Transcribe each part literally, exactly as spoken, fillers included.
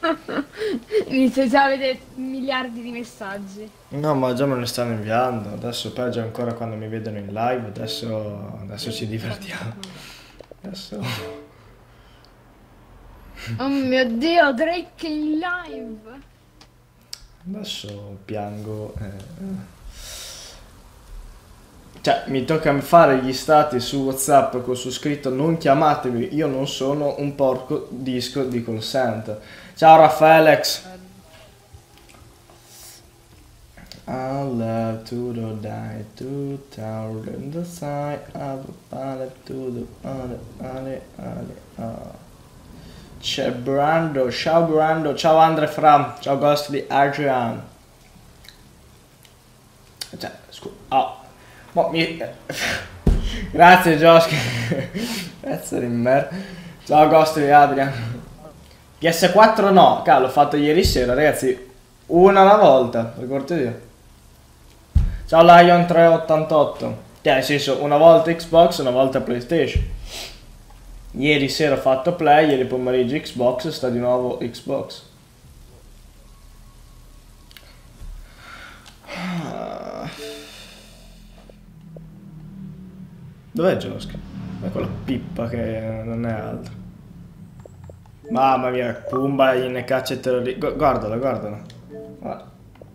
Inizio già a vedere miliardi di messaggi. No, ma già me ne stanno inviando. Adesso peggio ancora quando mi vedono in live. Adesso, adesso ci divertiamo. Adesso. Oh mio Dio, Drake in live! Adesso piango. eh. Cioè, mi tocca fare gli stati su WhatsApp con su scritto non chiamatemi, io non sono un porco disco di call center. Ciao Raffaelex. I love to the die to tower in the side of a pallet to the other, other, other, oh. C'è Brando, ciao Brando, ciao Andre Fram, ciao Ghostly Adrian. Cioè, scusa, oh. Ma mi... Grazie Josh. Pezzo di merda. Ciao Ghostly Adrian. P S quattro no, cavolo, l'ho fatto ieri sera, ragazzi. Una alla volta, per cortesia. Ciao Lion treottantotto. Cioè, nel senso, una volta Xbox, una volta PlayStation. Ieri sera ho fatto Play, ieri pomeriggio Xbox, sta di nuovo Xbox. Dov'è Josk? È quella pippa che non è altro. Mamma mia, Pumba in caccia e terrorismo. Guardala, guardala. Guarda.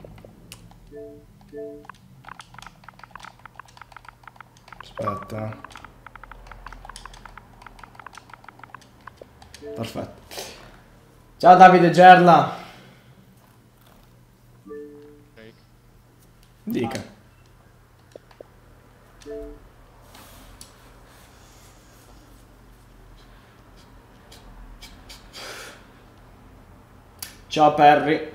Aspetta. Perfetto. Ciao Davide Gerla. Dica. Ciao Perry.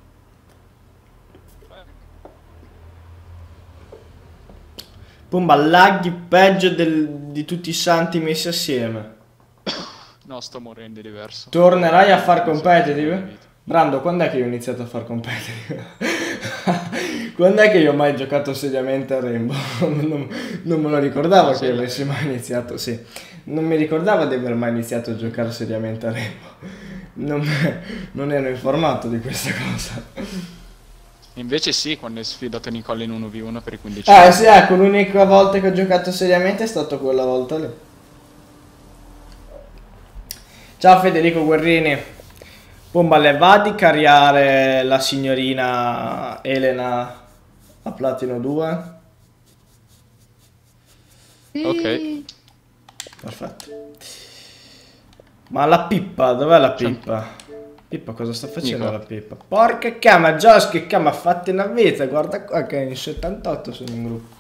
Pumba, laghi peggio del, di tutti i santi messi assieme. No, sto morendo, è diverso. Tornerai a far competitive? Brando, quando è che io ho iniziato a far competitive? Quando è che io ho mai giocato seriamente a Rainbow? Non, non me lo ricordavo No, che sì. avessi mai iniziato, sì. Non mi ricordavo di aver mai iniziato a giocare seriamente a Rainbow. Non, non ero informato di questa cosa. Invece sì, quando hai sfidato Nicola in uno vu uno per i quindici Eh anni. sì, ecco, l'unica volta che ho giocato seriamente è stato quella volta lì. Ciao Federico Guerrini. Bomba, le va di carriare la signorina Elena a Platino due? Sì. Ok. Perfetto. Ma la pippa, dov'è la C'è un- pippa? Pippa cosa sta facendo Nico. la pippa? Porca cama, Josh, che cama, fatti una vita, guarda qua che in settantotto sono in gruppo.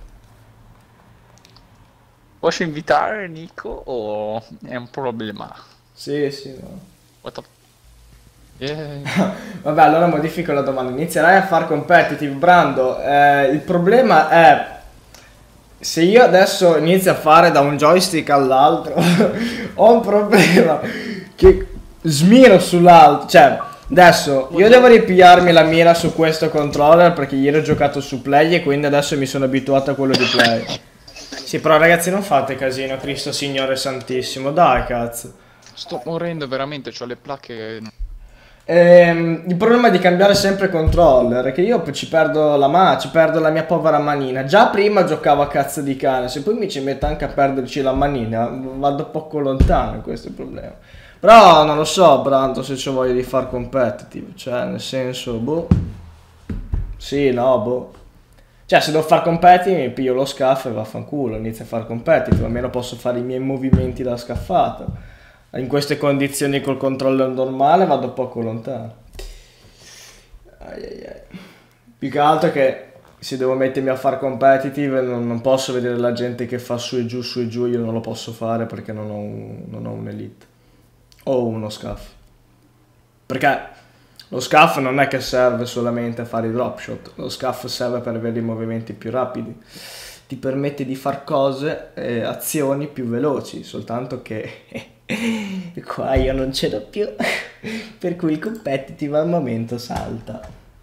Posso invitare Nico o è un problema? Sì, sì, no. What the... Yeah. Vabbè, allora modifico la domanda. Inizierai a far competitive, Brando. Eh, il problema è se io adesso inizio a fare da un joystick all'altro, ho un problema che smiro sull'altro. Cioè, adesso io devo ripigliarmi la mira su questo controller perché ieri ho giocato su Play e quindi adesso mi sono abituato a quello di Play. Sì, però ragazzi non fate casino, Cristo Signore Santissimo, dai cazzo. Sto morendo veramente, ho le placche... Ehm, il problema è di cambiare sempre controller, è che io ci perdo la mano, ci perdo la mia povera manina. Già prima giocavo a cazzo di cane, se poi mi ci metto anche a perderci la manina, vado poco lontano, questo è il problema. Però non lo so, Brando, se c'ho voglia di far competitive, cioè nel senso, boh. Sì, no, boh. Cioè se devo far competitive mi piglio lo scaff e vaffanculo, inizio a far competitive, almeno posso fare i miei movimenti da scaffato. In queste condizioni col controller normale vado poco lontano. Ai ai ai. Più che altro che se devo mettermi a far competitive non, non posso vedere la gente che fa su e giù, su e giù, io non lo posso fare perché non ho un, non ho un elite. O uno scaff. Perché lo scaff non è che serve solamente a fare i drop shot, lo scaff serve per avere i movimenti più rapidi. Ti permette di fare cose, eh, azioni più veloci, soltanto che qua io non ce l'ho più, per cui il competitive al momento salta.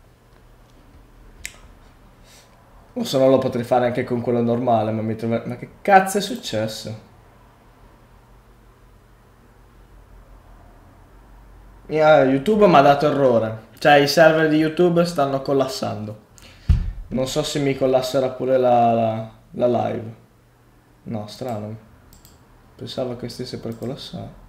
O se no lo potrei fare anche con quello normale, ma mi trovo... Ma che cazzo è successo? Eh, YouTube mi ha dato errore. Cioè i server di YouTube stanno collassando. Non so se mi collasserà pure la, la, la live. No, strano. Pensavo che stesse per collassare.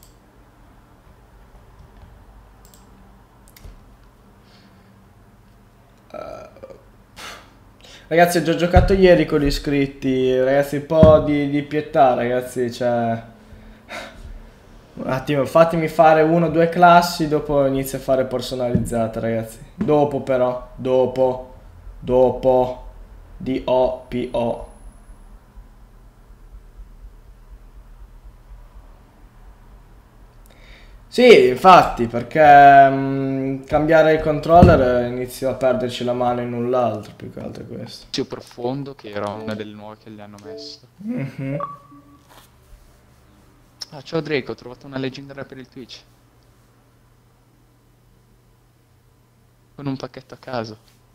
Ragazzi, ho già giocato ieri con gli iscritti. Ragazzi, un po' di, di pietà, ragazzi. Cioè... Un attimo, fatemi fare uno o due classi, dopo inizio a fare personalizzate, ragazzi. Dopo però, dopo, dopo, D O P O. Sì, infatti, perché mm, cambiare il controller inizio a perderci la mano in null'altro, più che altro è questo. Più profondo, che era una delle nuove che gli hanno messo. Mhm. Ah, ciao Drake, ho trovato una leggendaria per il Twitch. Con un pacchetto a caso.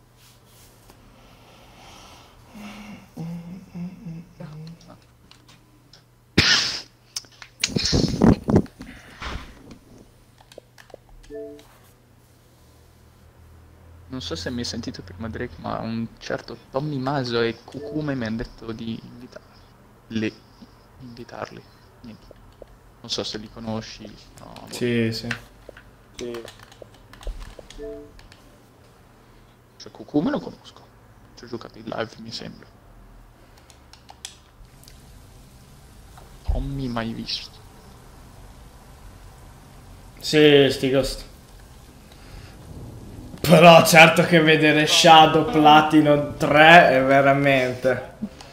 Non so se mi hai sentito prima Drake, ma un certo Tommy Maso e Kukume mi hanno detto di invitarli. Invitarli. Niente. Non so se li conosci. No, boh. Sì, sì. Sì. Cioè, Kukume lo conosco. Ci ho giocato in live, mi sembra. Tommy mai visto. Sì, sti ghost. Però certo che vedere Shadow Platinum tre è veramente...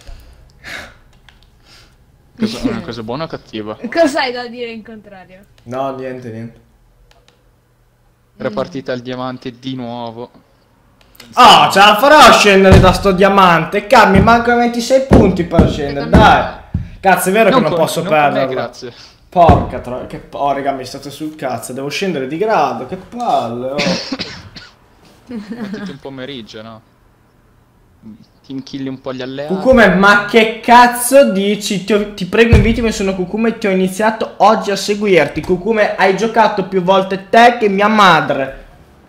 Cosa, è una cosa buona o cattiva? Cos'hai da dire in contrario? No, niente, niente. Era partita al diamante di nuovo. Oh, ce la farò a scendere da sto diamante. Cazzo, mi mancano ventisei punti per scendere, dai. Cazzo, è vero che non con- posso non con me, perderlo. grazie. Porca tro... che... Oh, raga, mi state sul cazzo. Devo scendere di grado, che palle, oh. Mettiti un pomeriggio, no? Ti inchilli un po' gli alleati. Cucume, ma che cazzo dici? Ti, ho- ti prego, invitami, sono Cucume e ti ho iniziato oggi a seguirti. Cucume, hai giocato più volte te che mia madre.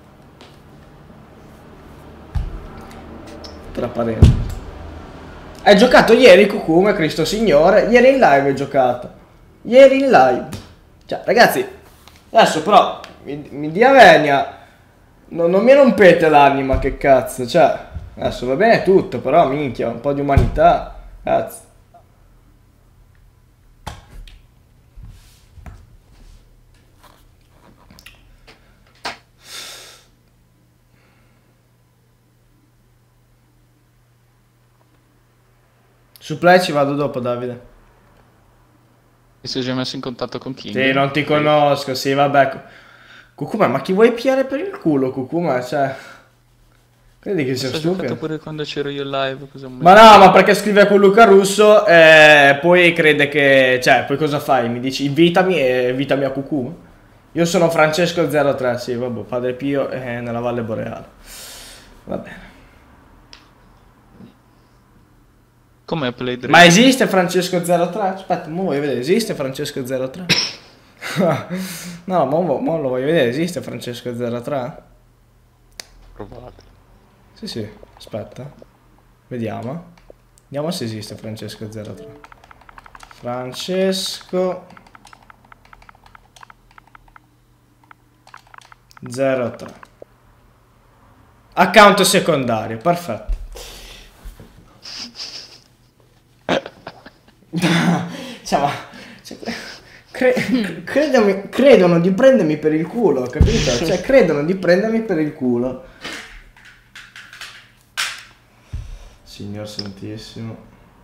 Tra parentesi. Hai giocato ieri, Cucume, Cristo Signore. Ieri in live hai giocato. Ieri in live. Cioè, ragazzi, adesso però mi, mi dia venia. No, non mi rompete l'anima, che cazzo. Cioè, adesso va bene tutto, però minchia, un po' di umanità. Cazzo. Su Play ci vado dopo, Davide. Ti sei già messo in contatto con King? Sì, non ti conosco, sì, vabbè. Cucuma, ma chi vuoi piare per il culo, Cucuma? Cioè, credi che sia Ho giocato stupido? pure quando c'ero io live. Cosa Ma no, ma perché scrive con Luca Russo e poi crede che... Cioè, poi cosa fai? Mi dici invitami e invitami a Cucuma? Io sono Francesco zero tre, sì, vabbè, Padre Pio è nella Valle Boreale. Va bene. Come Play Drake? Ma esiste Francesco zero tre? Aspetta, mo voglio vedere, esiste Francesco zero tre? No, mo, mo lo voglio vedere, esiste Francesco zero tre? Probabile. Sì, sì, aspetta. Vediamo. Vediamo se esiste Francesco zero tre. Francesco zero tre. Account secondario, perfetto. Cioè, ma... cioè, cre- credami- credono di prendermi per il culo, capito? Cioè, credono di prendermi per il culo. Signor Santissimo.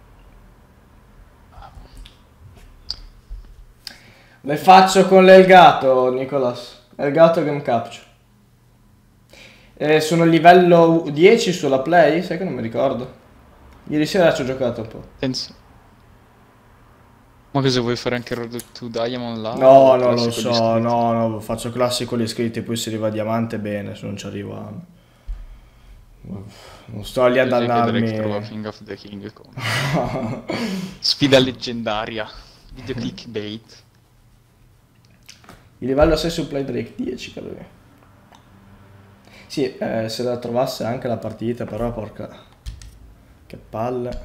Le faccio con l'Elgato, Nicolas. Elgato Game Capture. Eh, sono livello dieci sulla Play? Sai che non mi ricordo. Ieri sera ci ho giocato un po'. Penso. Ma cosa vuoi fare anche Road to Diamond là? No, O no, lo classico so, di iscritti? no, no, faccio classico gli iscritti, poi si arriva a diamante bene, se non ci arriva... Non sto lì a Ad esempio Drake dannarmi... trova King of the King con sfida leggendaria. Video clickbait. Il livello sei su Play Drake, dieci credo che. Sì, eh, se la trovasse anche la partita, però porca... Che palle.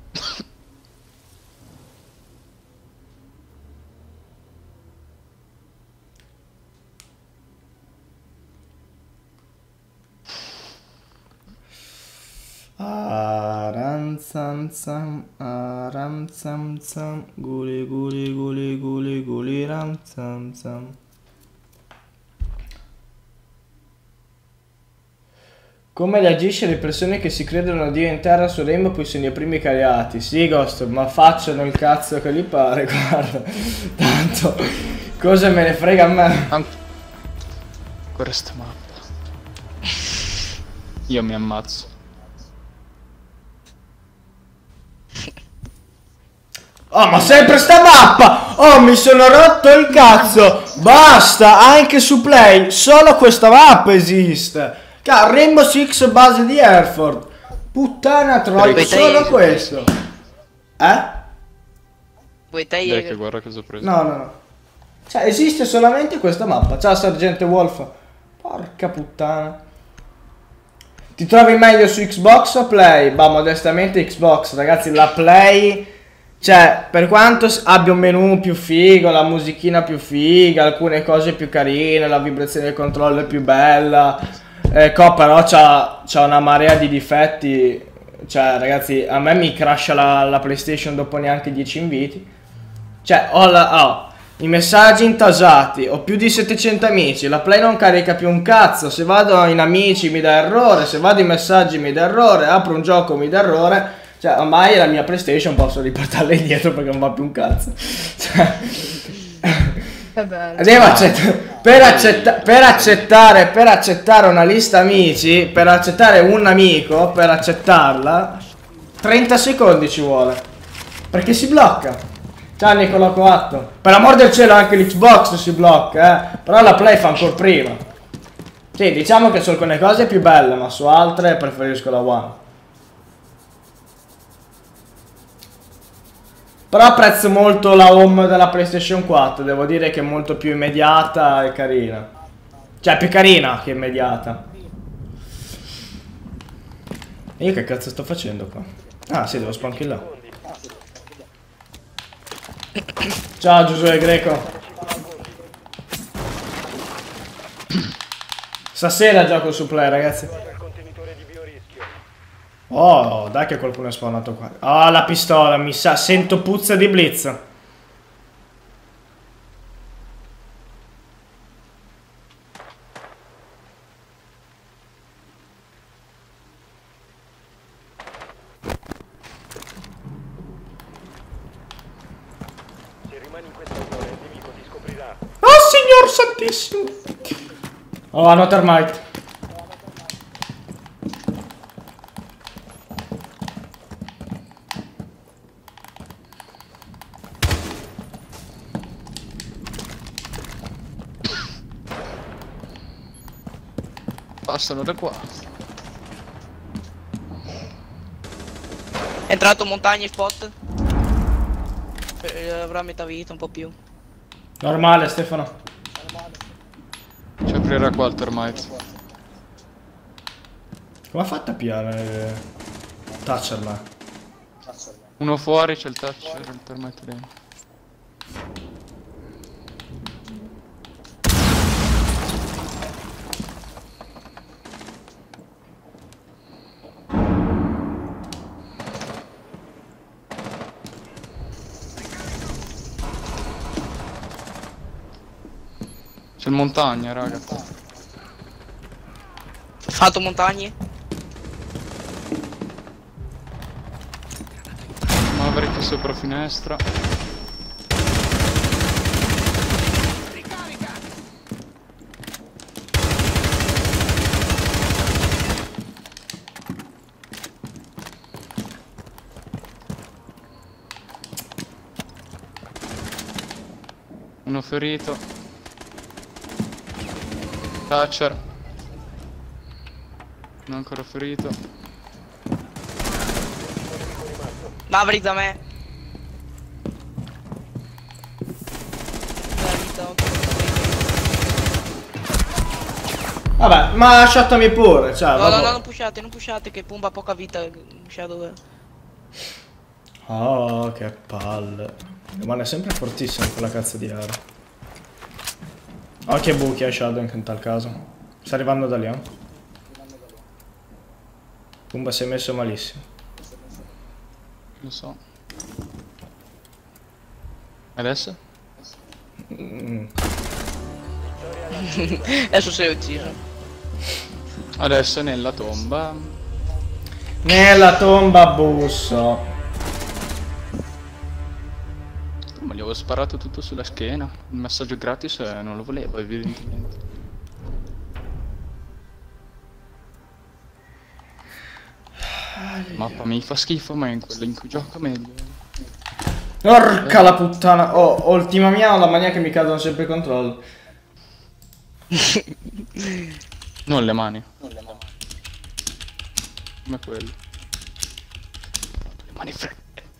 Aram zam zam, aram zam zam, guli guli guli guli guli ram zam zam. Come reagisce alle persone che si credono Dio in terra su Rainbow poi sono i primi cariati? Sì, Ghost, ma facciano il cazzo che gli pare, guarda. Tanto, cosa me ne frega a me? Ancora sta mappa. Io mi ammazzo. Oh, ma sempre sta mappa! Oh, mi sono rotto il cazzo! Basta, anche su Play, solo questa mappa esiste! Cioè, Rainbow Six base di Hereford. Puttana troia, solo questo. Eh? Vuoi te Dai che guarda cosa ho preso. No, no, no. Cioè, esiste solamente questa mappa. Ciao, Sergente Wolf. Porca puttana. Ti trovi meglio su Xbox o Play? Bah, modestamente Xbox, ragazzi. La Play, cioè, per quanto abbia un menu più figo, la musichina più figa, alcune cose più carine, la vibrazione del controllo è più bella. Ecco, però c'ha, c'ha una marea di difetti. Cioè, ragazzi, a me mi crasha la, la PlayStation dopo neanche dieci inviti. Cioè, ho, la, ho i messaggi intasati, ho più di settecento amici, la Play non carica più un cazzo. Se vado in amici mi dà errore, se vado in messaggi mi dà errore, apro un gioco mi dà errore. Cioè, ormai la mia PlayStation posso riportarla indietro perché non va più un cazzo. Cioè... Che bello. Devo accett- per, accetta- per accettare per accettare una lista amici, per accettare un amico, per accettarla trenta secondi ci vuole, perché si blocca. Ciao Nicola Coatto. Per l'amor del cielo anche l'Xbox si blocca, eh. Però la Play fa ancora prima. Sì, diciamo che su alcune cose è più bella, ma su altre preferisco la One. Però apprezzo molto la home della PlayStation quattro, devo dire che è molto più immediata e carina. Cioè, più carina che immediata. E io che cazzo sto facendo qua? Ah, sì, devo spankillare. Ciao Giuseppe Greco. Stasera gioco su Play, ragazzi. Oh, dai che qualcuno è spawnato qua. Ah, oh, la pistola, mi sa, sento puzza di blitz. Se rimani in questa zona il nemico ti scoprirà. Oh, signor santissimo. Oh, hanno termite. Passano da qua. È entrato montagna spot. Eh, Avrà metà vita, un po' più. Normale, Stefano. Ci aprirà qua il termite. Come ha fatto a piare Thatcher là? Uno fuori, c'è il touch, il termite dentro. C'è il montagna, raga. Fatto montagne. Maverick sopra finestra. Uno ferito. Thatcher. Non ancora ferito. Maverick da me. La vita, ok. Vabbè, ma lasciatemi pure, cioè, No, no, vabbè. no, non pushate, non pushate, che Pumba ha poca vita. Shadow. Oh, che palle. Rimane sempre fortissimo quella cazzo di area. Occhio ai buchi a Shadow in tal caso. Sta arrivando da lì, eh. Pumba si è messo malissimo. Lo so. Adesso? Mm. Adesso sei ucciso. Adesso è nella tomba. Nella tomba busso. Ma gli avevo sparato tutto sulla schiena. Il messaggio gratis eh, non lo volevo, evidentemente. Mappa mi fa schifo, ma in quella in cui gioco meglio. Porca la puttana. Oh, ultima mia, la mania che mi cadono sempre i controlli. Non le mani. Come quello. Le mani fredde.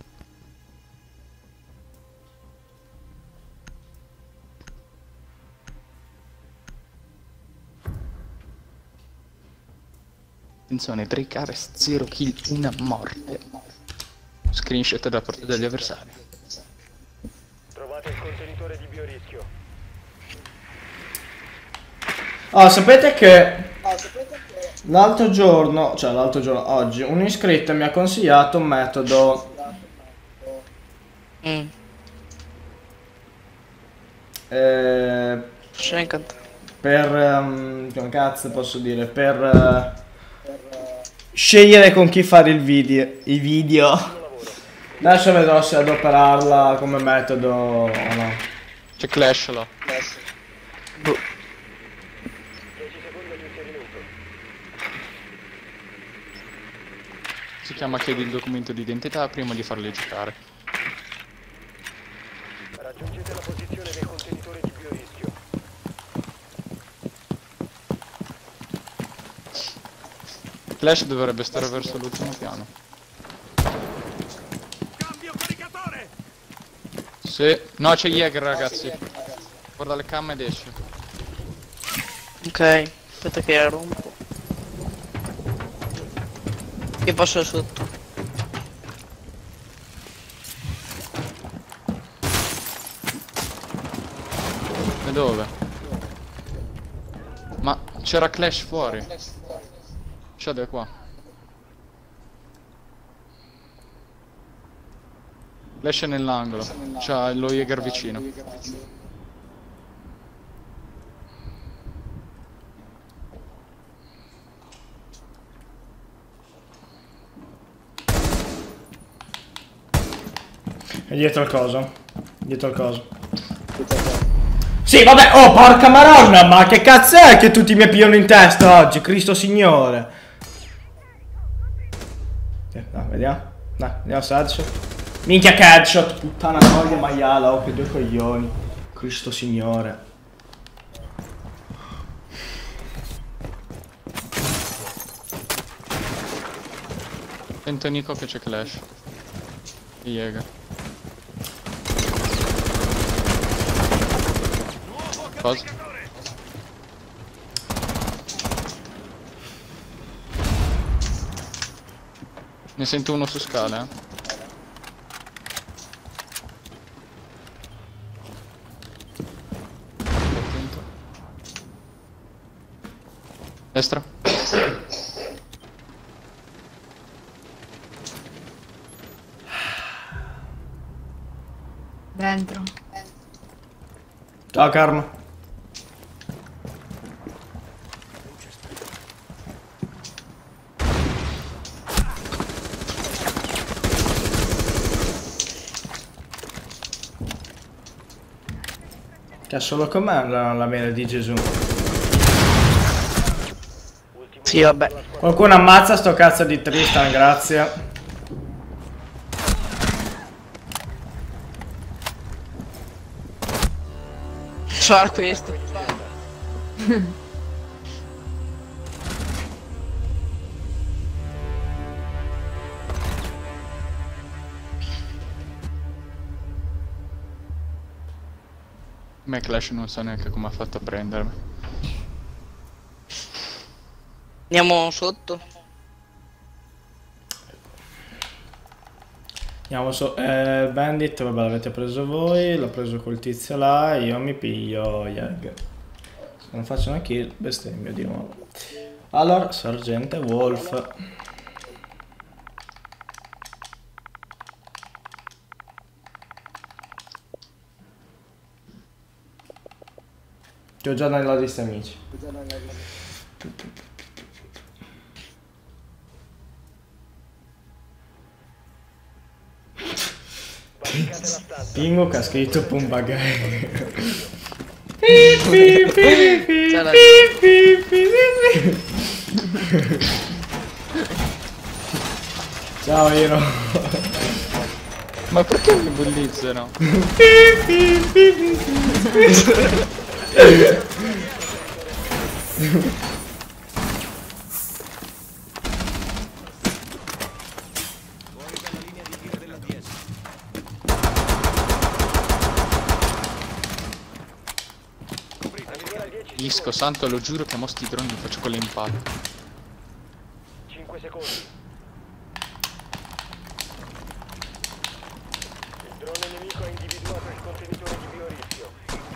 Attenzione, Drake Ares, zero kill, una morte. Screenshot da parte degli avversari. Trovate il contenitore di biorischio. Oh, sapete che l'altro giorno, cioè l'altro giorno, oggi, un iscritto mi ha consigliato un metodo Mm. eh, Shankant. per, um, come cazzo posso dire, per eh, scegliere con chi fare il video, i video. Adesso vedrò se adoperarla come metodo o no. C'è Clash là. Boh. dieci secondi all'inserimento. Si chiama chiedi il documento di identità prima di farli giocare. Raggiungete la posizione del contenitore di biorischio. Clash dovrebbe stare verso l'ultimo piano. Cambio caricatore! Sì. No, c'è Jäger ragazzi. Guarda le cam ed esce. Ok, aspetta che rompo. Io passo sotto. E dove? Ma c'era Clash fuori. Shadow è qua. Clash è nell'angolo. C'ha lo Jäger vicino. È dietro al coso. Dietro al coso. Sì, vabbè, oh, porca maronna, ma che cazzo è che tutti mi pigliano in testa oggi, Cristo Signore. Eh, no, vediamo. Dai, vediamo se headshot. Minchia che headshot, puttana troia maiala, oh, che due coglioni. Cristo Signore. Sento Nico che c'è Clash. E Jäger. Cosa? Ne sento uno su scale, eh. Attento. Destra. Dentro. Ciao Karma. C'è solo com'è la, la mela di Gesù. Sì, vabbè. Qualcuno ammazza sto cazzo di Tristan, grazie. Sarà questo. Me Clash non so neanche come ha fatto a prendermi. Andiamo sotto. Andiamo su. Eh, Bandit, vabbè, l'avete preso voi. L'ho preso quel tizio là. Io mi piglio Yag. Se non faccio una kill, bestemmio di nuovo. Allora, Sergente Wolf. Ti ho già nella lista amici. Pingo che ha scritto Pumbagai. Ciao Iro. Ma perché mi bullizzano? Isco santo, lo giuro che a mo' sti droni li faccio con le impale. cinque secondi. Il drone nemico ha individuato il contenitore di biorischio.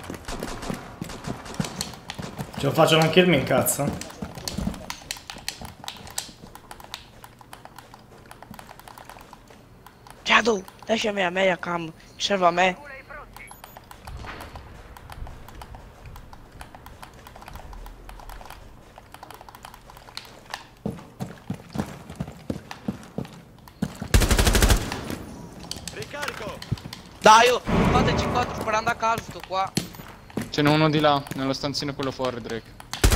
Ce lo faccio una kill, mi incazzo. Shadow, lasciami a me a cam. Serve a me. Dai, oh, fateci quattro sparando a caso, sto qua. Ce n'è uno di là, nello stanzino quello fuori, Drake.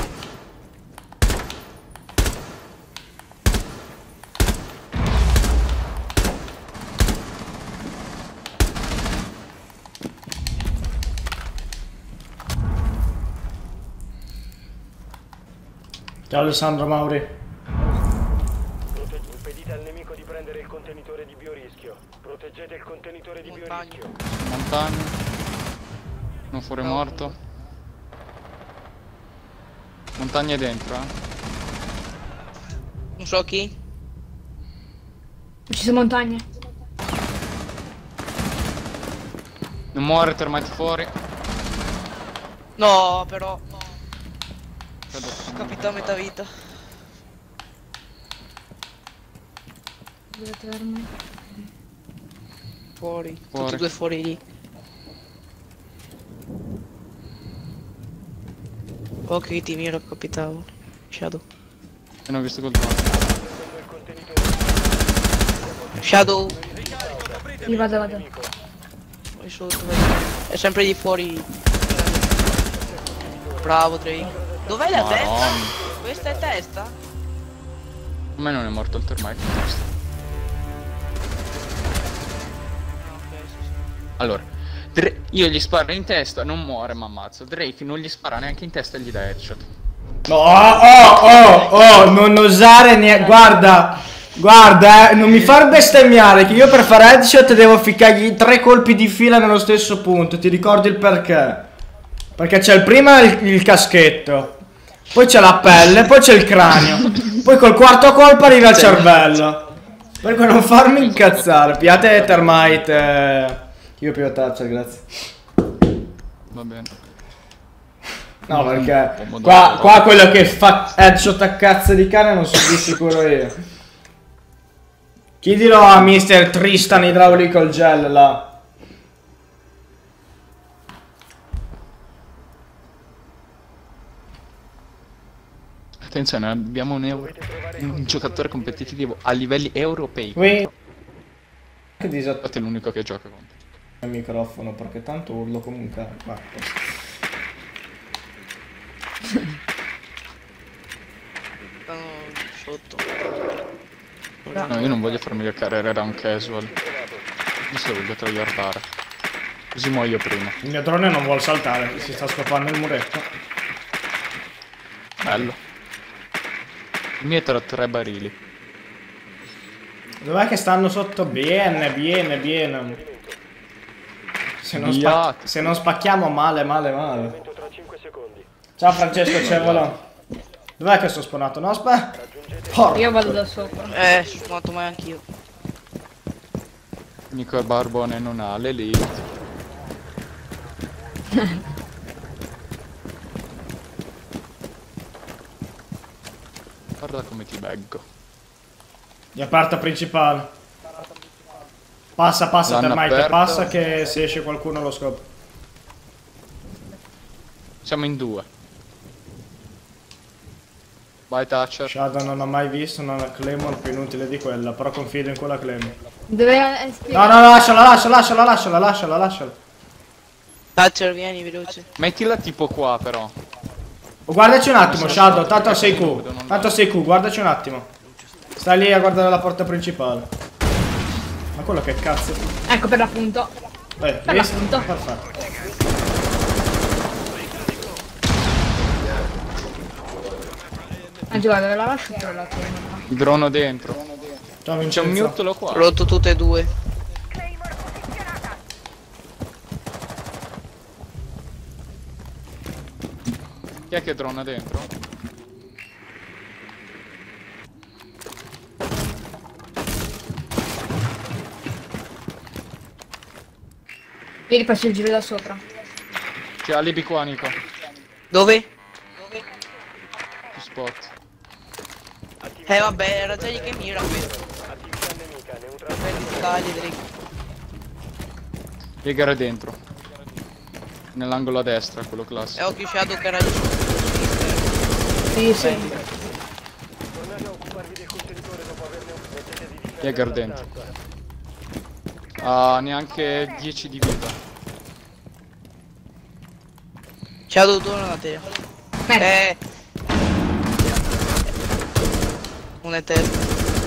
Ciao Alessandro Mauri. Protegge- impedite al nemico di prendere il contenitore di biorischio. Proteggete il contenitore di Montagna. biorischio. Montagna. Uno fuori No. morto. Montagna è dentro, eh. Non so chi. Ci sono montagne. Non muore, termite fuori. No, però. No. Credo che- Capito a metà vita. Due termini. Fuori. Fuori. Tutti e due fuori lì. Oh, che ti miro, capitavo. Shadow. E non ho visto col drone. Shadow. Sì, vado, vado. Vai sotto, vai. È sempre di fuori. Bravo, Drake. Dov'è la testa? Madonna. Questa è testa? A me non è morto il termite. Ah, ok, sì, sì. Allora, Dra- io gli sparo in testa, non muore, ma ammazzo. Drake non gli spara neanche in testa e gli dà headshot. No, oh, oh, oh, non osare niente. Guarda, guarda, eh, non mi far bestemmiare che io per fare headshot devo ficcargli tre colpi di fila nello stesso punto. Ti ricordi il perché? Perché c'è il prima il, il caschetto, poi c'è la pelle, poi c'è il cranio, poi col quarto colpo arriva al cervello. Per cui non farmi incazzare. Piate termite. eh. Io più toucher, grazie. Va bene. No, perché Pomodoro, qua, no. qua quello che fa headshot a cazzo di cane non sono di sicuro io. Chiedilo a mister Tristan Hydraulical Gel là. Attenzione, abbiamo un, euro- un giocatore competitivo a livelli europei. Qui che disattivo Infatti è l'unico che gioca con te. il microfono perché tanto urlo comunque. Ma Stanno sotto. No, io non voglio farmi giocare da un casual. Io se lo voglio tryhardare. Così muoio prima. il mio drone non vuole saltare, si sta scopando il muretto. Bello. Il mio è tra tre barili. Dov'è che stanno sotto? Bene, bene, bene. Se non, Via. spac- se non spacchiamo male, male, male. Tra cinque secondi. Ciao Francesco Cevolo. Dov'è che sono spawnato? No, aspetta. Porca. Io vado da sopra. Eh, sono spawnato mai anch'io. Nico Barbone non ha l'elite. Guarda come ti beggo. Gli aperta principale. Passa, passa, L'hanno Termite, aperto. passa che se esce qualcuno lo scopre. Siamo in due. Vai Thatcher. Shadow non ho mai visto una Claymore più inutile di quella, però confido in quella Claymore. Dove è No, spiegato? no, lasciala, lasciala, lasciala, lasciala, lasciala, lasciala. Thatcher, vieni veloce. Mettila tipo qua però. Oh, guardaci un attimo, Non so, Shadow, so, tanto perché sei sono Q. nudo, non Tanto lo- sei Q, guardaci un attimo. Stai lì a guardare la porta principale. Ma quello che cazzo. Ecco per l'appunto. Eh, Per visto? l'appunto. Perfetto. Anzi guarda, dove la lascio per la tua. Il drono dentro. Ciao C'è Vincenzo. un mutolo qua. Rotto tutte e due. Chi è che drona dentro? Io rifaccio il giro da sopra. C'è alibi qua Nico. Dove? Più spot. Eh vabbè, era già lì che mira qui. Attività nemica, neutrale. Prendi tagli, Drake. Piegare dentro. Nell'angolo a destra, quello E classico. occhio Shadow che era lì. Sì, sì. Tornate a occuparvi del contenitore dopo averne un mettete di difesa Jäger la dentro. stanza. Ha neanche dieci di vita. Shadow torna da te. Merda. Eh. Un eterno.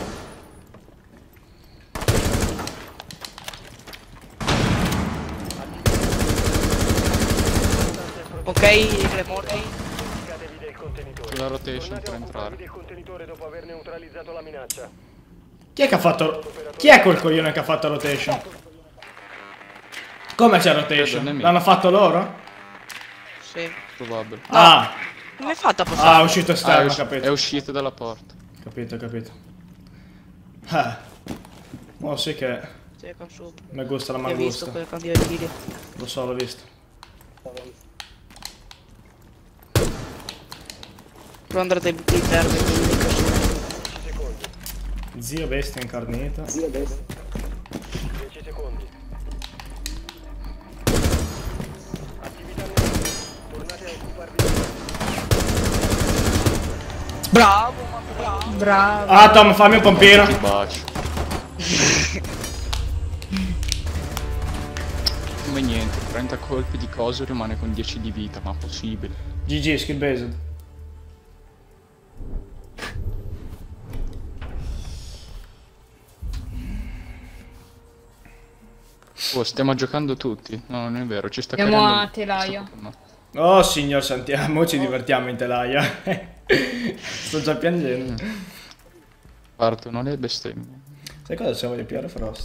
Ok, le morti. Dimenticatevi del contenitore. La rotation Tornate per a occuparvi entrare. del contenitore dopo aver neutralizzato la minaccia. Chi è che ha fatto... Chi è quel coglione che ha fatto rotation? Come c'è Credo rotation? nemmeno. L'hanno fatto loro? Sì. Probabile. Ah, Come hai fatto a ah, passare? è uscito Ah, è, esterno, usci- è capito. uscito dalla porta. Capito, capito. Eh. Oh sì che Sì, con sopra. mi gusta la Hai visto mangusta. quel cambio di video? Lo so, l'ho visto. Però andate in termine. Zio bestia incarnita. dieci secondi. Attività nemica. Tornate a occuparvi del Bravo, ma bravo. Bravo. Ah, Tom, fammi un pompino. Ti bacio. Come niente, trenta colpi di coso rimane con dieci di vita, ma possibile. G G, skill based. Oh, stiamo giocando tutti. No, non è vero, ci sta Andiamo cadendo- a telaio. No. Oh, signor Santiamo, ci divertiamo in telaia. Sto già piangendo. Partono le bestemmie. Sai cosa siamo di Pierre Frost?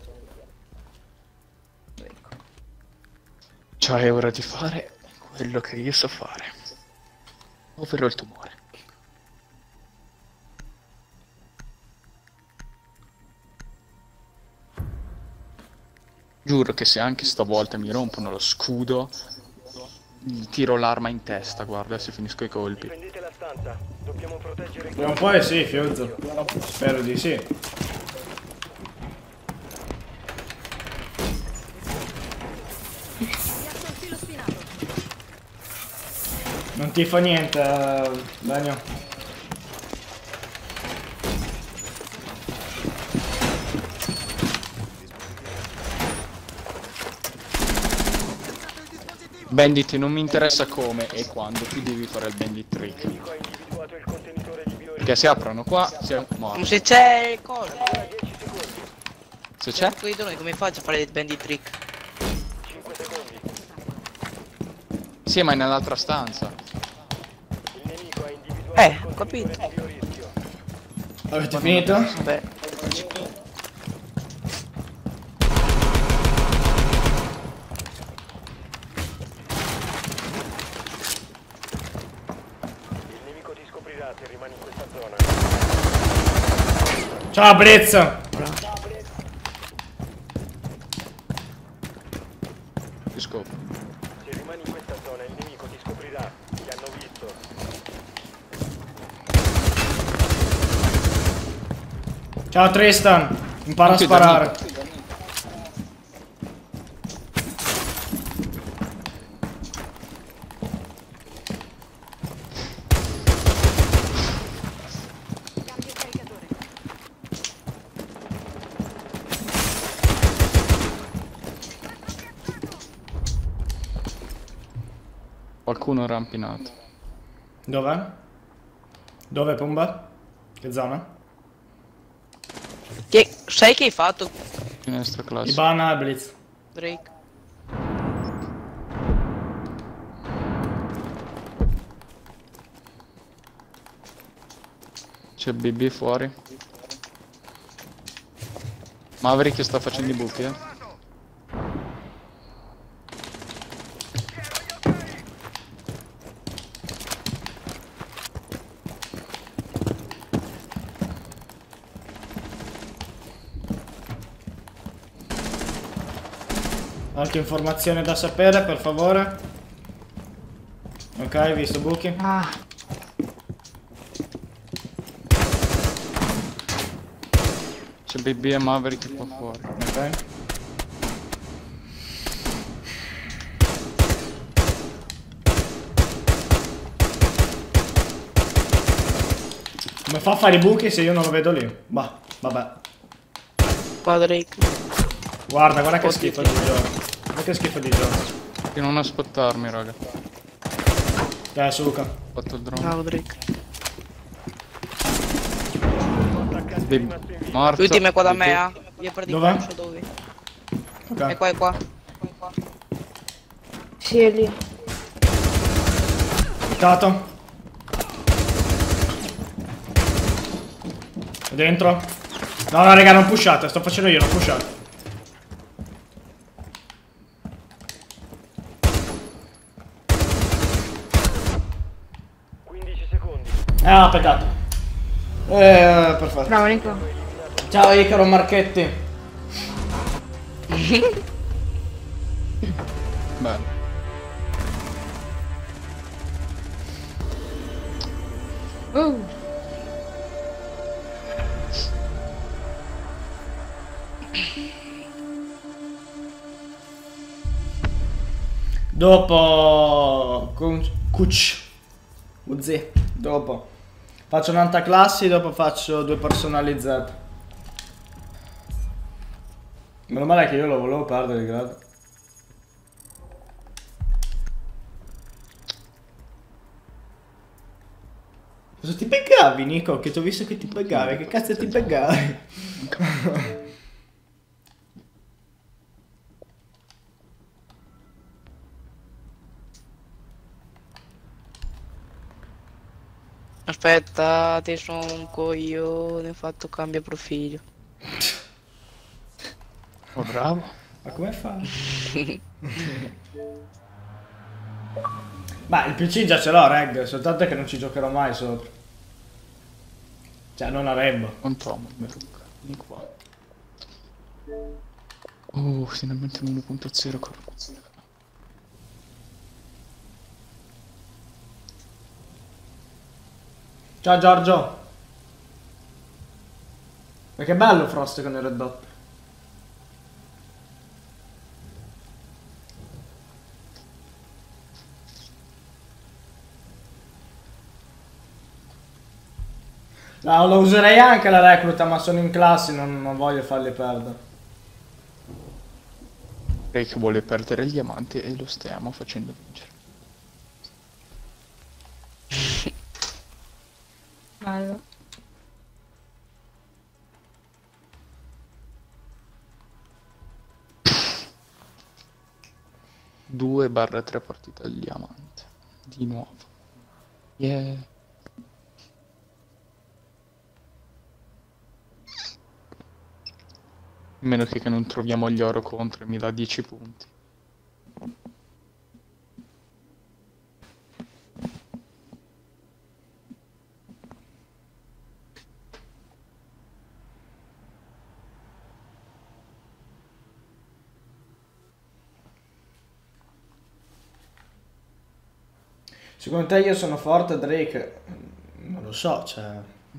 Cioè è ora di fare quello che io so fare. Ovvero il tumore. Giuro che se anche stavolta mi rompono lo scudo, gli tiro l'arma in testa, guarda, se finisco i colpi. Difendete la stanza. Dobbiamo proteggere il Prima o poi sì, Fiuzzo. Spero di sì. Non ti fa niente, eh, Daniel. Bandit non mi interessa come e quando, tu devi fare il bandit trick. nemico ha individuato il contenitore di biorisco. Perché se aprono qua, siamo Ma morti. se c'è il coso, dieci secondi. Se c'è? quei droni come faccio a fare il bandit trick? cinque secondi. Sì, ma è nell'altra stanza. Il nemico ha individuato Eh, il ho contenitore capito. di biorischio. Avete finito? Vabbè. Il nemico ti scoprirà scoprirà se rimani in questa zona. Ciao Blitz! Ti scopro. Se rimani in questa zona il nemico ti scoprirà. Ti hanno visto. Ciao Tristan! Impara a Anche sparare. Danilo. Qualcuno rampinato. Dov'è? Dove Pumba? Che zona? Che, sai che hai fatto, Finestra classica. Ibana e Blitz. Drake? C'è B B fuori. Maverick che sta facendo i buchi, eh. Qualche informazione da sapere, per favore? Ok, visto buchi. Ah, C'è B B e Maverick qua fuori. Ok. Come fa a fare i buchi se io non lo vedo lì? Bah, vabbè. Qua Drake. Guarda, guarda che schifo di gioco. Guarda che schifo di gioco. Che non aspettarmi, raga. Dai, Suka. Ho fatto il drone. Bravo Drake. B morto. L'ultimo è qua da B B. me, eh. Io per di Dov'è? non so dove. È Ok. qua, è qua. È qua. sì, è lì. Piccato. È dentro. No, no, raga, non pushate. Sto facendo io, non pushate. quindici secondi. Ah, peccato. Eh, perfetto. Bravo Nico. Ciao Icaro Marchetti. Bello. Uh, Dopo con Cucci Uzi. Dopo faccio un'altra classi, dopo faccio due personalizzate. Meno male che io lo volevo perdere il grado. Cosa ti peggavi, Nico? Che ti ho visto che ti peggavi. Che cazzo ti peggavi? Aspetta, te sono un coglione, ho fatto cambia profilo. Oh, bravo. Ma come fa? Ma il P C già ce l'ho, reg, soltanto che non ci giocherò mai sopra. Cioè, non a Rainbow. Non tomo il Meruk. Vieni qua. Oh, finalmente un uno punto zero corruzione. Ciao Giorgio. Ma che bello Frost con il red dot. No, lo userei anche la recluta, ma sono in classe, non, non voglio farli perdere. Drake vuole perdere gli amanti e lo stiamo facendo vincere. bello. due barra tre partite al diamante. Di nuovo. Yeah. A meno che, che non troviamo gli oro contro e mi dà dieci punti. Secondo te io sono forte, Drake? Non lo so, cioè...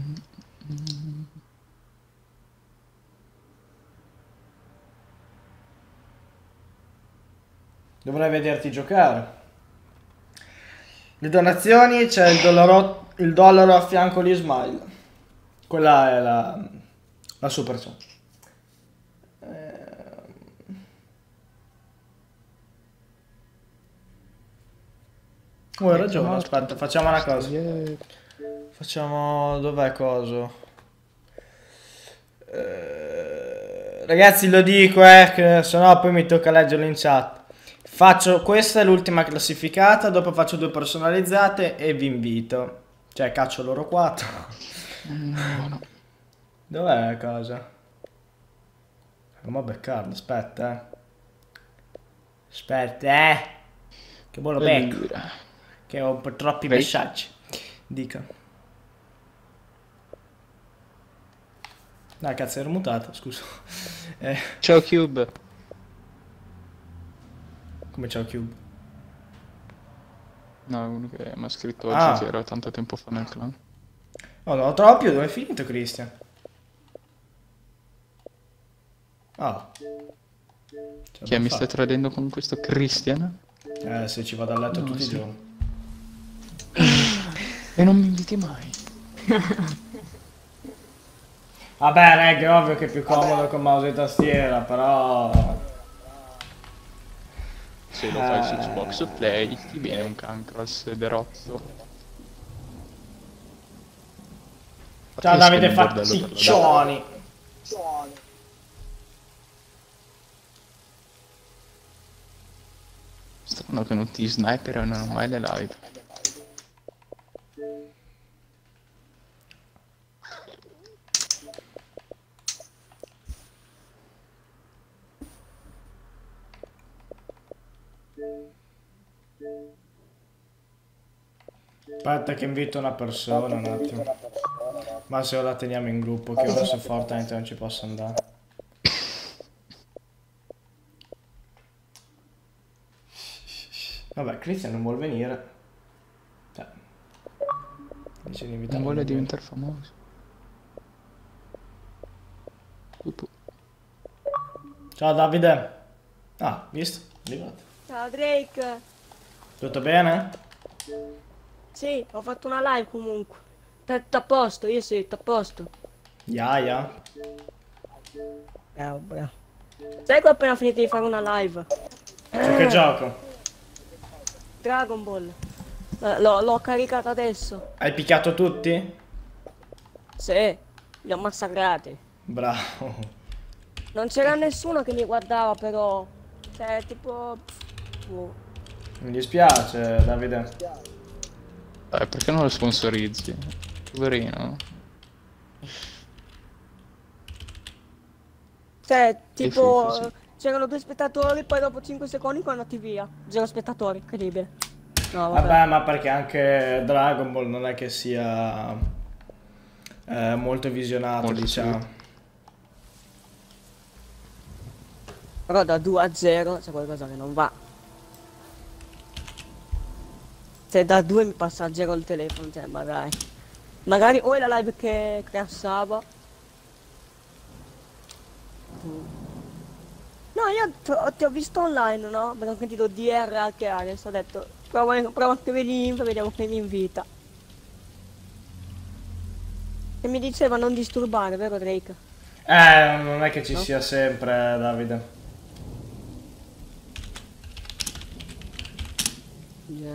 Dovrei vederti giocare. Le donazioni, c'è il dollaro, il dollaro a fianco di Smile. Quella è la, la super chat. Oh, hai ragione, aspetta, facciamo una cosa. Facciamo... dov'è coso? Eh, ragazzi, lo dico, eh, che sennò poi mi tocca leggerlo in chat. Faccio... questa è l'ultima classificata, dopo faccio due personalizzate e vi invito. Cioè, caccio loro quattro. Buono. Dov'è cosa? Come beccarlo, aspetta, eh. Aspetta, eh. Che buono becco. Che ho un po' troppi Vedi? messaggi. Dica. No, cazzo, ero mutato, scusa. Eh, Ciao Cube. come ciao Cube? No, uno che mi ha scritto oggi Ah. che era tanto tempo fa nel clan. Oh, no, trovo più, dove è finito Christian? Ah. Ce Chi è, l'ho mi fatta. stai tradendo con questo Christian? Eh, se ci vado a letto No, tutti sì. i giorni. E non mi inviti mai. Vabbè, reg, è ovvio che è più comodo con mouse e tastiera, però... Se lo fai su Xbox Play ti viene un cancros derotto. Ciao Io Davide sono un bordello per la Fatticcioni. Strano che non ti sniperano mai le live. Aspetta che invito una persona un attimo. Ma se la teniamo in gruppo, che ora su Fortnite non ci posso andare. Vabbè, Christian non vuol venire. Cioè, dice di invitare. Non vuole diventare famoso. Pupu. Ciao Davide. Ah, visto? Arrivato. Ciao Drake. Tutto bene? Sì, ho fatto una live comunque. Tutto a posto, io sì, tutto a posto. Iaia. Eh, vabbè. Sai che ho appena finito di fare una live? Su che gioco? Dragon Ball. Eh, L'ho l'ho caricata adesso. Hai picchiato tutti? Sì, li ho massacrati. Bravo. Non c'era nessuno che mi guardava però. Cioè, tipo... boh. Mi dispiace, Davide. Dai, perché non lo sponsorizzi? Poverino. Cioè, Che tipo... schifo, sì. C'erano due spettatori, poi dopo cinque secondi sono andati via. Zero spettatori, incredibile. No, vabbè. Vabbè, ma perché anche Dragon Ball non è che sia eh, molto visionato, Molto diciamo. Però da due a zero c'è qualcosa che non va. Se da due mi passa a zero il telefono, cioè magari. Magari o è la live che crassava. Mm. No, io ti ho, ti ho visto online, no? Perché ho sentito D R anche Ares, ho detto provo, provo a scrivere l'invito, vediamo che mi invita. E mi diceva non disturbare, vero Drake? Eh, non è che ci No? sia sempre, Davide. Yeah.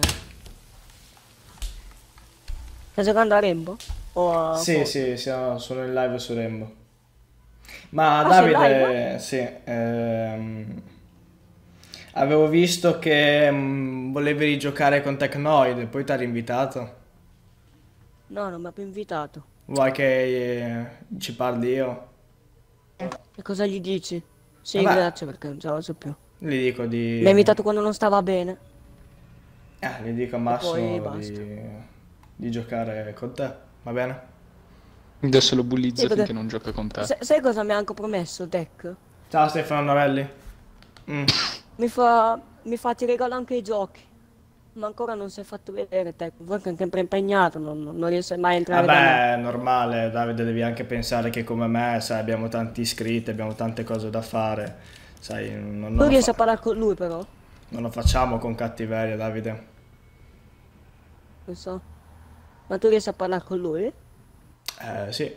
Stai giocando a Rainbow? O a Sì, Fortnite? sì, siamo, sono in live su Rainbow. Ma Ah, sei Davide, sì, ehm, avevo visto che mm, volevi rigiocare con Tecnoid, poi ti ha rinvitato. No, non mi ha più invitato. Vuoi che eh, ci parli io? E cosa gli dici? Sì, Vabbè. grazie perché non ce la so più. Gli dico di... Mi ha invitato quando non stava bene. Eh, gli dico a poi Massimo basta. di, di giocare con te, va bene? Adesso lo bullizza Sì, perché- finché non gioca con te. Sa- sai cosa mi ha anche promesso, Deck? Ciao Stefano Norelli. Mm. Mi fa... mi fa ti regalo anche i giochi. ma ancora non si è fatto vedere te, perché è sempre impegnato, non, non non riesce mai a entrare da me. Vabbè, è normale, Davide, devi anche pensare che come me, sai, abbiamo tanti iscritti, abbiamo tante cose da fare, sai, non, non Tu lo, riesci a fa- parlare con lui però, non lo facciamo con cattiveria, Davide. non so. Ma tu riesci a parlare con lui? Eh, sì.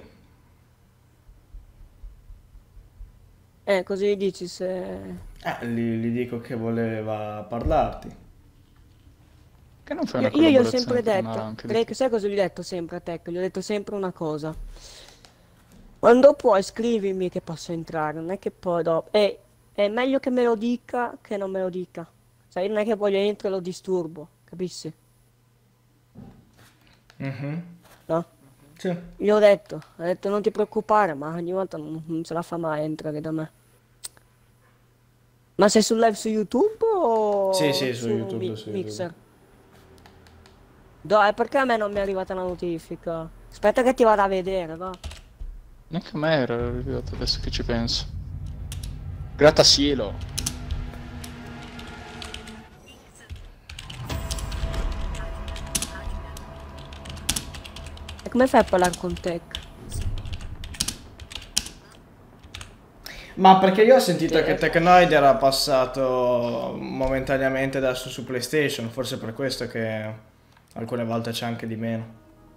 Eh, così gli dici se... Eh, gli, gli dico che voleva parlarti. Che non fai Io, una io gli ho collaborazione sempre con una detto, anche di Drake, sai cosa gli ho detto sempre a te? Che gli ho detto sempre una cosa. Quando puoi scrivimi che posso entrare, non è che poi dopo... È, è meglio che me lo dica che non me lo dica. Cioè, io non è che voglio entro e lo disturbo, capisci? Mhm. No? Sì. Gli ho detto, ho detto non ti preoccupare, ma ogni volta non, non ce la fa mai a entrare da me. Ma sei sul live su YouTube o Sì, sì, su su YouTube, Mi- su YouTube. Mixer? Dai, perché a me non mi è arrivata la notifica? Aspetta che ti vado a vedere, va. Neanche a me era arrivato adesso che ci penso. Grattacielo. E come fai a parlare con Tech? Ma perché io ho sentito Sì, che eh. Technoid era passato momentaneamente adesso su PlayStation, forse per questo che alcune volte c'è anche di meno.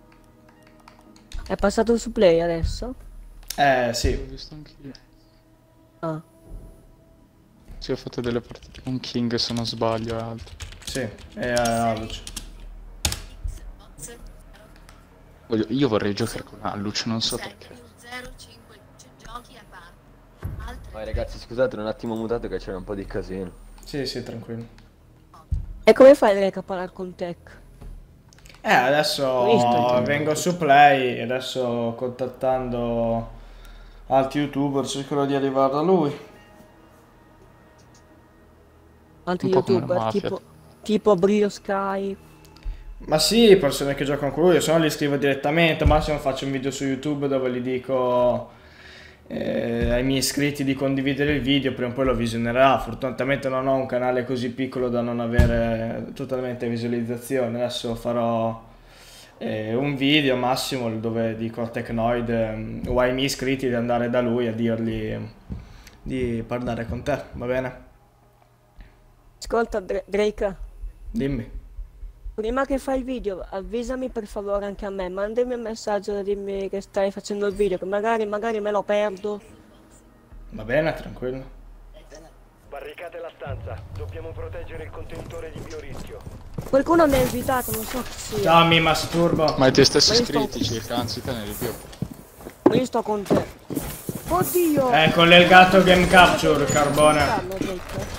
È passato su Play adesso? Eh, L'ho sì. visto anch'io. Ah. Sì, ho fatto delle partite con King se non sbaglio e altro. Sì, e eh, Aluc. Voglio- io vorrei giocare con Alluce, non so perché. Vai ragazzi, scusate un attimo mutato che c'era un po' di casino. Sì, sì, tranquillo. E come fai Drake a parlare con Tech? Eh, adesso Visto? vengo su Play, adesso contattando altri YouTuber cercherò di arrivare da lui. Altri Un po' come la YouTuber, mafia. tipo, tipo Brio Sky. Ma sì, persone che giocano con lui, se no li scrivo direttamente, al massimo faccio un video su YouTube dove gli dico eh, ai miei iscritti di condividere il video, prima o poi lo visionerà. Fortunatamente non ho un canale così piccolo da non avere totalmente visualizzazione. Adesso farò eh, un video massimo dove dico a Technoid eh, o ai miei iscritti di andare da lui a dirgli di parlare con te, va bene? Ascolta Dra- Drake, Dimmi. prima che fai il video avvisami per favore anche a me, mandami un messaggio da dirmi che stai facendo il video, che magari, magari me lo perdo. Va bene, tranquillo. Barricate la stanza. Dobbiamo proteggere il contenitore di biorischio. Qualcuno mi ha invitato, non so chi sia. Ciao, mi masturbo. Ma i tuoi stessi Ma io sto- iscritti circa, anzi te ne di più. Ma io sto con te. Oddio! Ecco il gatto game capture, carbone. Parlo, Drake.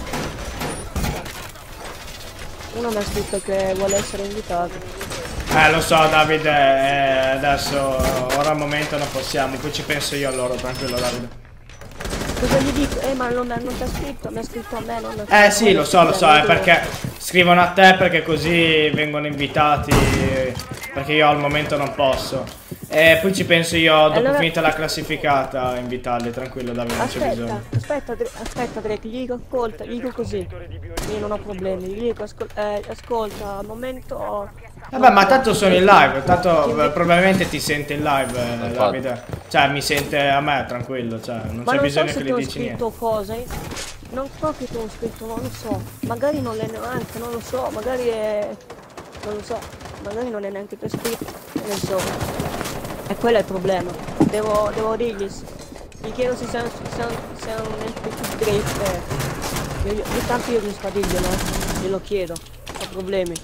Uno mi ha scritto che vuole essere invitato. Eh, lo so, Davide, eh, adesso, ora al momento non possiamo, poi ci penso io a loro, tranquillo, Davide. Cosa gli dico? Eh, ma non, non ti ha scritto, mi ha scritto a me, non mi ha scritto a Eh sì, me. lo so, lo so, Beh, è io- perché scrivono a te perché così vengono invitati, perché io al momento non posso. E poi ci penso io, dopo Allora- finita la classificata, a invitarli, tranquillo, Davide, non c'è Aspetta, bisogno. aspetta, Dre- aspetta Drake, gli dico, ascolta, gli dico così. Io non ho problemi, gli dico, ascol- eh, ascolta, al momento ho... Vabbè, ma tanto sono in live, tanto eh, probabilmente ti sente in live, eh, Infatti. Davide. Cioè, mi sente a me, tranquillo, cioè, non Ma c'è non so bisogno se che ti gli ho dici niente. scritto cosa, eh. Non so che ti ho scritto, non lo so. Magari non l'è neanche, non lo so, magari è... Non lo so, magari non è neanche per scritto, non lo so. E quello è il problema. Devo, devo dirgli, gli chiedo se sei un, se è un, se è un F P T Drake. Io, io, io tanto io riesco a dirglielo, eh. Glielo chiedo, ho problemi.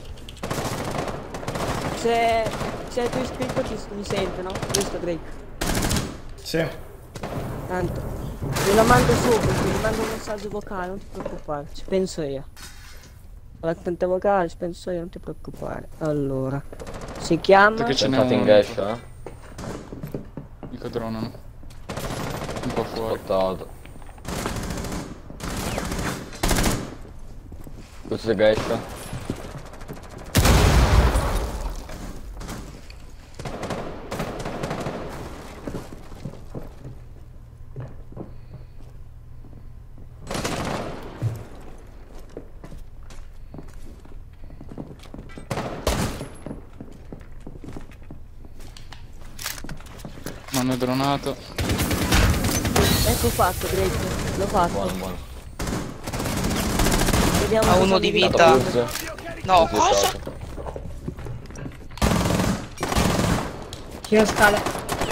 Se, se è tuo iscritto ti, mi sente, no? Giusto Drake? Sì. Tanto, glielo mando subito, gli mando un messaggio vocale, non ti preoccupare, ci penso io. L'account vocale, ci penso io, non ti preoccupare. Allora, si chiama... Perché ce C'è n'è entrato in un... gash, eh? Mica dronano. Un po' fuori. Spottato. Questo è gash. hanno dronato. Ecco fatto, Drake. L'ho fatto. Buono, buono. Vediamo Ha cosa uno di mi vita. dice. No, cosa? Tiro scale.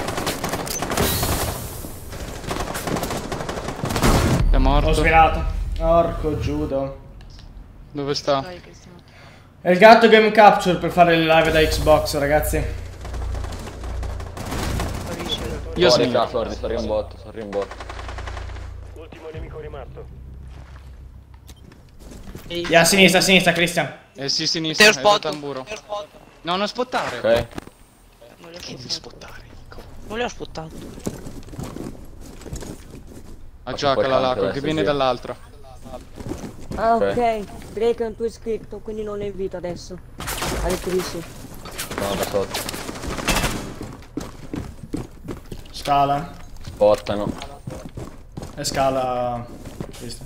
È Ho morto. svelato. Orco Giudo. Dove sta? Dai, che sta- È il gatto Game Capture per fare le live da Xbox, ragazzi. Sparisce. Io Sorry, smiro. sorry, sorry un botto, sorry un botto. Ultimo nemico rimasto. E a sinistra, a sinistra, Christian. Eh sì, sinistra, Ter è da spot. tamburo. Ter spot. No, non spottare. Ok. Non li ho Che devi spottato. spottare? Nico? Non li ho spottato. Ah Ma già, poi Calalaco, tanto che adesso viene sì. dall'altra. Ah, Ok. ok. Drake è un tuo iscritto, quindi non è in vita adesso. Elettrici. No, da sotto. Scala. Spottano. E scala. Christian.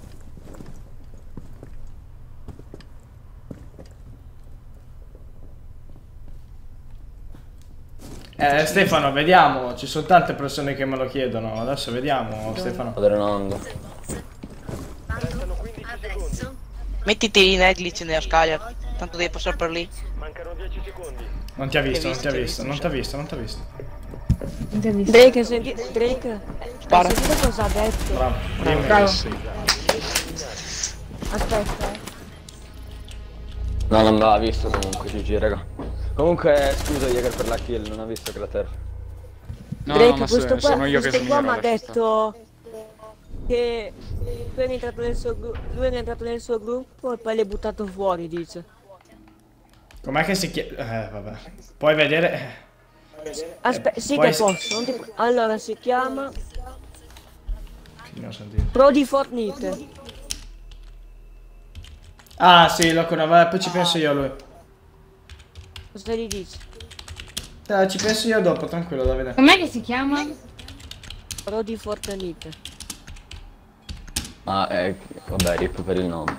Eh Stefano, vediamo, ci sono tante persone che me lo chiedono, adesso vediamo Stefano. Vado dronando. Restano quindici secondi. Mettiti in Eglitch nella scala. Tanto devi passare per lì. Mancano dieci secondi. Non ti ha visto, non ti ha Ti ha visto, visto, non ti ha visto, non ti ha visto. Non ti ho visto. Drake, hai sentito? Drake? Spara. Hai sentito cosa ha detto? Bravo. Dimmi. Bravo. Sì. Aspetta. eh. No, non l'aveva visto comunque, G G, raga. Comunque, scusa Jäger per la kill, non ho visto che la terra. No, Drake, no, ma questo so- qua, sono io che questo qua mi smiro. ha lascia stare. detto che tu eri entrato nel suo gru- lui è entrato nel suo gruppo e poi l'hai buttato fuori, dice. Com'è che si chiama? Eh vabbè. Puoi vedere. Aspetta, sì poi che si- posso. non ti- Allora si chiama Chi ne ho sentito? Pro di Fortnite. Ah sì, lo conosco, vabbè, poi ci penso io a lui. Cosa gli dici? Eh, ci penso io dopo, tranquillo Davide. Com'è che si chiama? Pro di Fortnite. Ah, eh, vabbè, rip per il nome.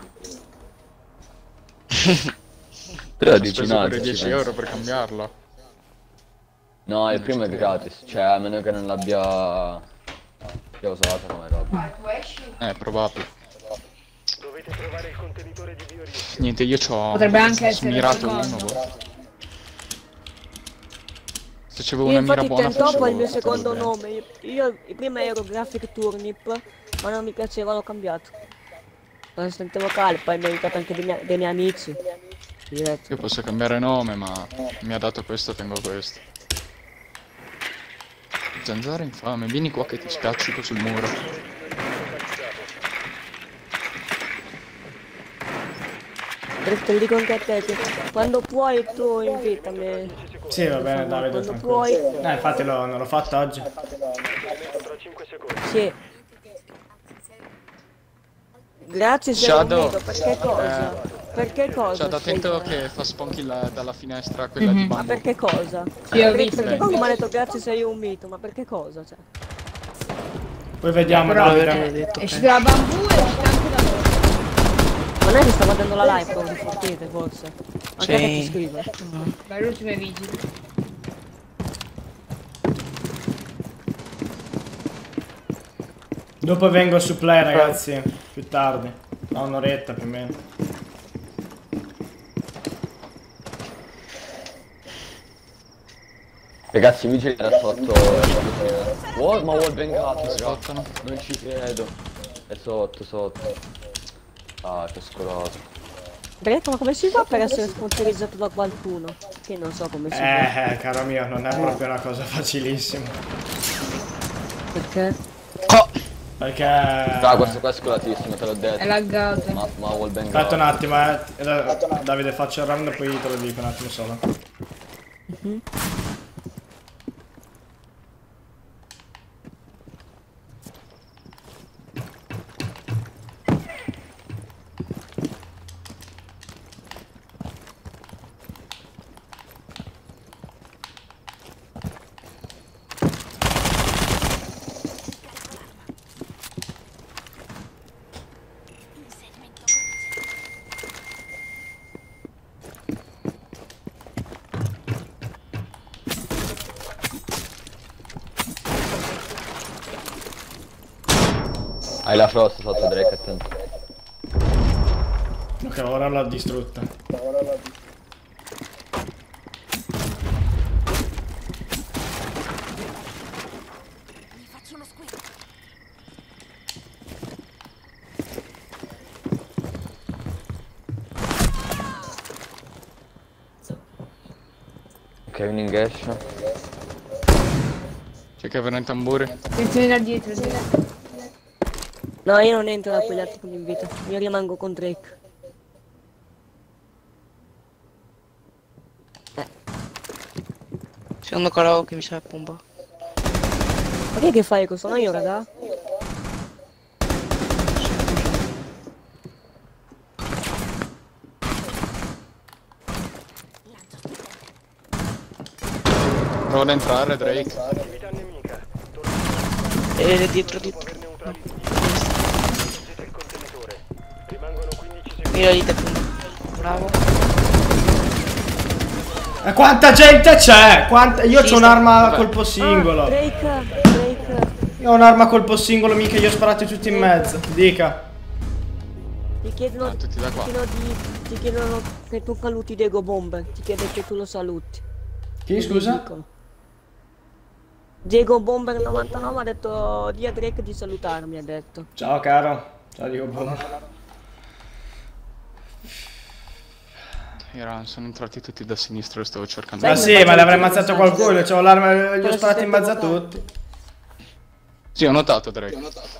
tredici, Ho speso no, pure dieci euro per cambiarlo. No, il primo è gratis, cioè a meno che non l'abbia l'abbia usato come roba. Eh, probabile. Dovete trovare il contenitore di biorischio. Niente, io c'ho Potrebbe anche essere smirato qualcosa. uno, boh. Se c'avevo Io una mira infatti buona Tentopo facevo è il mio facevo secondo bene. nome. Io, io prima ero Graphic Turnip, ma non mi piaceva, l'ho cambiato. L'assistente vocale, poi mi ha aiutato anche dei, miei- dei miei amici. Diretto. Io posso cambiare nome, ma mi ha dato questo, tengo questo. Zanzara infame, vieni qua che ti spaccico sul muro. Te lo dico anche a te, che quando puoi tu invitami. Sì, va bene Davide, Quando tranquillo. puoi. Eh, infatti lo- non l'ho fatto oggi. Tra cinque secondi. Sì. Grazie se Shadow. invito, perché cosa? Perché cosa? Cioè, da stai attento dicendo? che fa spunky la- dalla finestra quella Mhm. di Ma bambù. perché cosa? Sì, ho perché visto. perché quando mi ha detto grazie sei un mito, ma perché cosa? Cioè? Poi vediamo Però- Davide. È uscito da bambù e è uscito anche da loro. Non è che sta guardando la live proprio di Fortnite forse? Anche Sì. che ti scrive. Dai, l'ultimo è vigili. Dopo vengo su play ragazzi, più tardi. A un'oretta più o meno. Ragazzi, vigili era sotto. Wow, ma wall bengato, raga. Spottano. Non ci credo. È sotto, sotto. Ah, che scolato. Drake, ma come si fa per essere sponsorizzato da qualcuno? Che non so come si fa. Eh, eh, caro mio, non è proprio una cosa facilissima. Perché? Co- Perché... Ah, questo qua è scolatissimo, te l'ho È detto. laggato. Ma, ma wall bengato. Aspetta un attimo, eh. Eh, Davide, faccio il round e poi te lo dico un attimo solo. Hai la frost sotto Drake, attento. Ok, ora l'ho distrutta. Ok, un ingresso. C'è che avere un tamburi. Attenzione da dietro, dietro. No, io non entro da quegli altri che mi invita. Io rimango con Drake. Secondo karaoke mi sa pompa. Ma che, che fai? Che sono io, raga? Provo ad entrare, Drake. Attività nemica. E dietro, dietro. Proteggete il contenitore. Rimangono quindici secondi. Mira lì te pompa. Bravo. E quanta gente c'è? Quanta... Io Sì, ho sta- un'arma a vabbè. colpo singolo. Ah, Drake, Drake. Io ho un'arma a colpo singolo, mica io ho sparato tutti in mezzo. Dica. Ti chiedono, Ah, tutti da ti qua. chiedono, di, ti chiedono se tu saluti Diego Bomber. Ti chiede che tu lo saluti. Chi, scusa? Dicono. Diego Bomber novantanove ha detto di a Drake di salutarmi, ha detto. Ciao caro. Ciao Dio buono. Era- sono entrati tutti da sinistra e stavo cercando. Sai Ma come sì, faccio ma le l'avrei tue ammazzato messaggi? qualcuno, c'avevo l'arma, gli ho Come sparato in si mezzo a sente tutti. Sì, ho notato, Drake.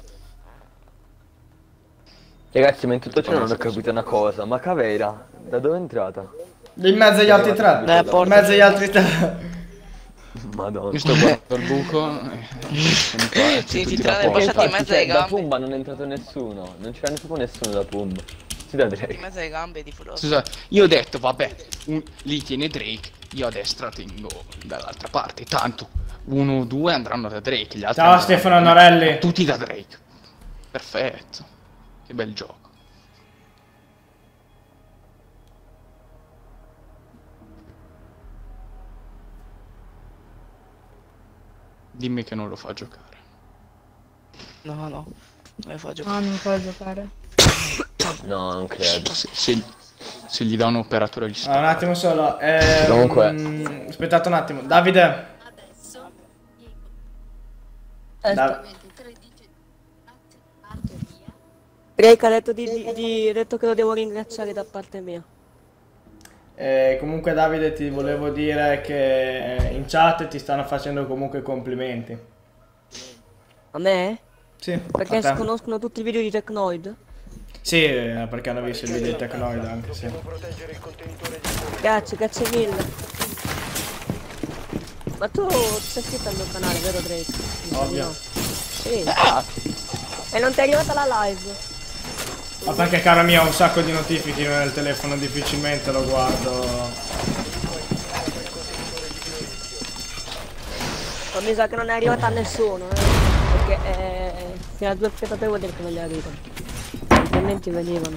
Ragazzi, ma in tutto ciò non ho capito una cosa. Ma Caveira, da dove è entrata? In mezzo agli altri tre. Dalla In porta. mezzo agli altri tre. Madonna. Io sto guardando il buco e sono qua e Sì, tutti si da tratta di fuori. passare in Infatti, mezzo alle cioè, da gambe. Pumba non è entrato nessuno. Non c'era proprio nessuno da Pumba. Sì, da In Drake. mezzo alle gambe di Frost. Scusa, io ho detto, vabbè, un- lì tiene Drake, io a destra tengo dall'altra parte. Tanto, uno o due andranno da Drake, gli altri Ciao andranno- Stefano Norelli. tutti da Drake. Perfetto. Che bel gioco. Dimmi che non lo fa giocare. No, no. Non mi fa No, giocare. non può giocare. No, non credo. Se, se- se gli dà un operatore gli Ah, sta. un attimo solo. Eh, Comunque- mm, aspettate un attimo. Davide. Da- Drake ha detto, di, di- di- ha detto che lo devo ringraziare da parte mia. eh, comunque Davide ti volevo dire che eh, in chat ti stanno facendo comunque complimenti. A me? Sì, Perché a te. conoscono tutti i video di Technoid? Sì, eh, perché hanno visto il video di Technoid anche, sì. Proteggere il contenitore di Bioristio. Grazie, grazie mille. Ma tu sei iscritto al mio canale, vero Drake? Mi sa di Ovvio. no. Sì. E non ti è arrivata la live? Ma perché caro mio ho un sacco di notifiche nel telefono, difficilmente lo guardo. Ma mi sa che non è arrivata a nessuno, eh. Perché eh, fino a due spettatori vuol dire che non gli arrivano. Altrimenti venivano.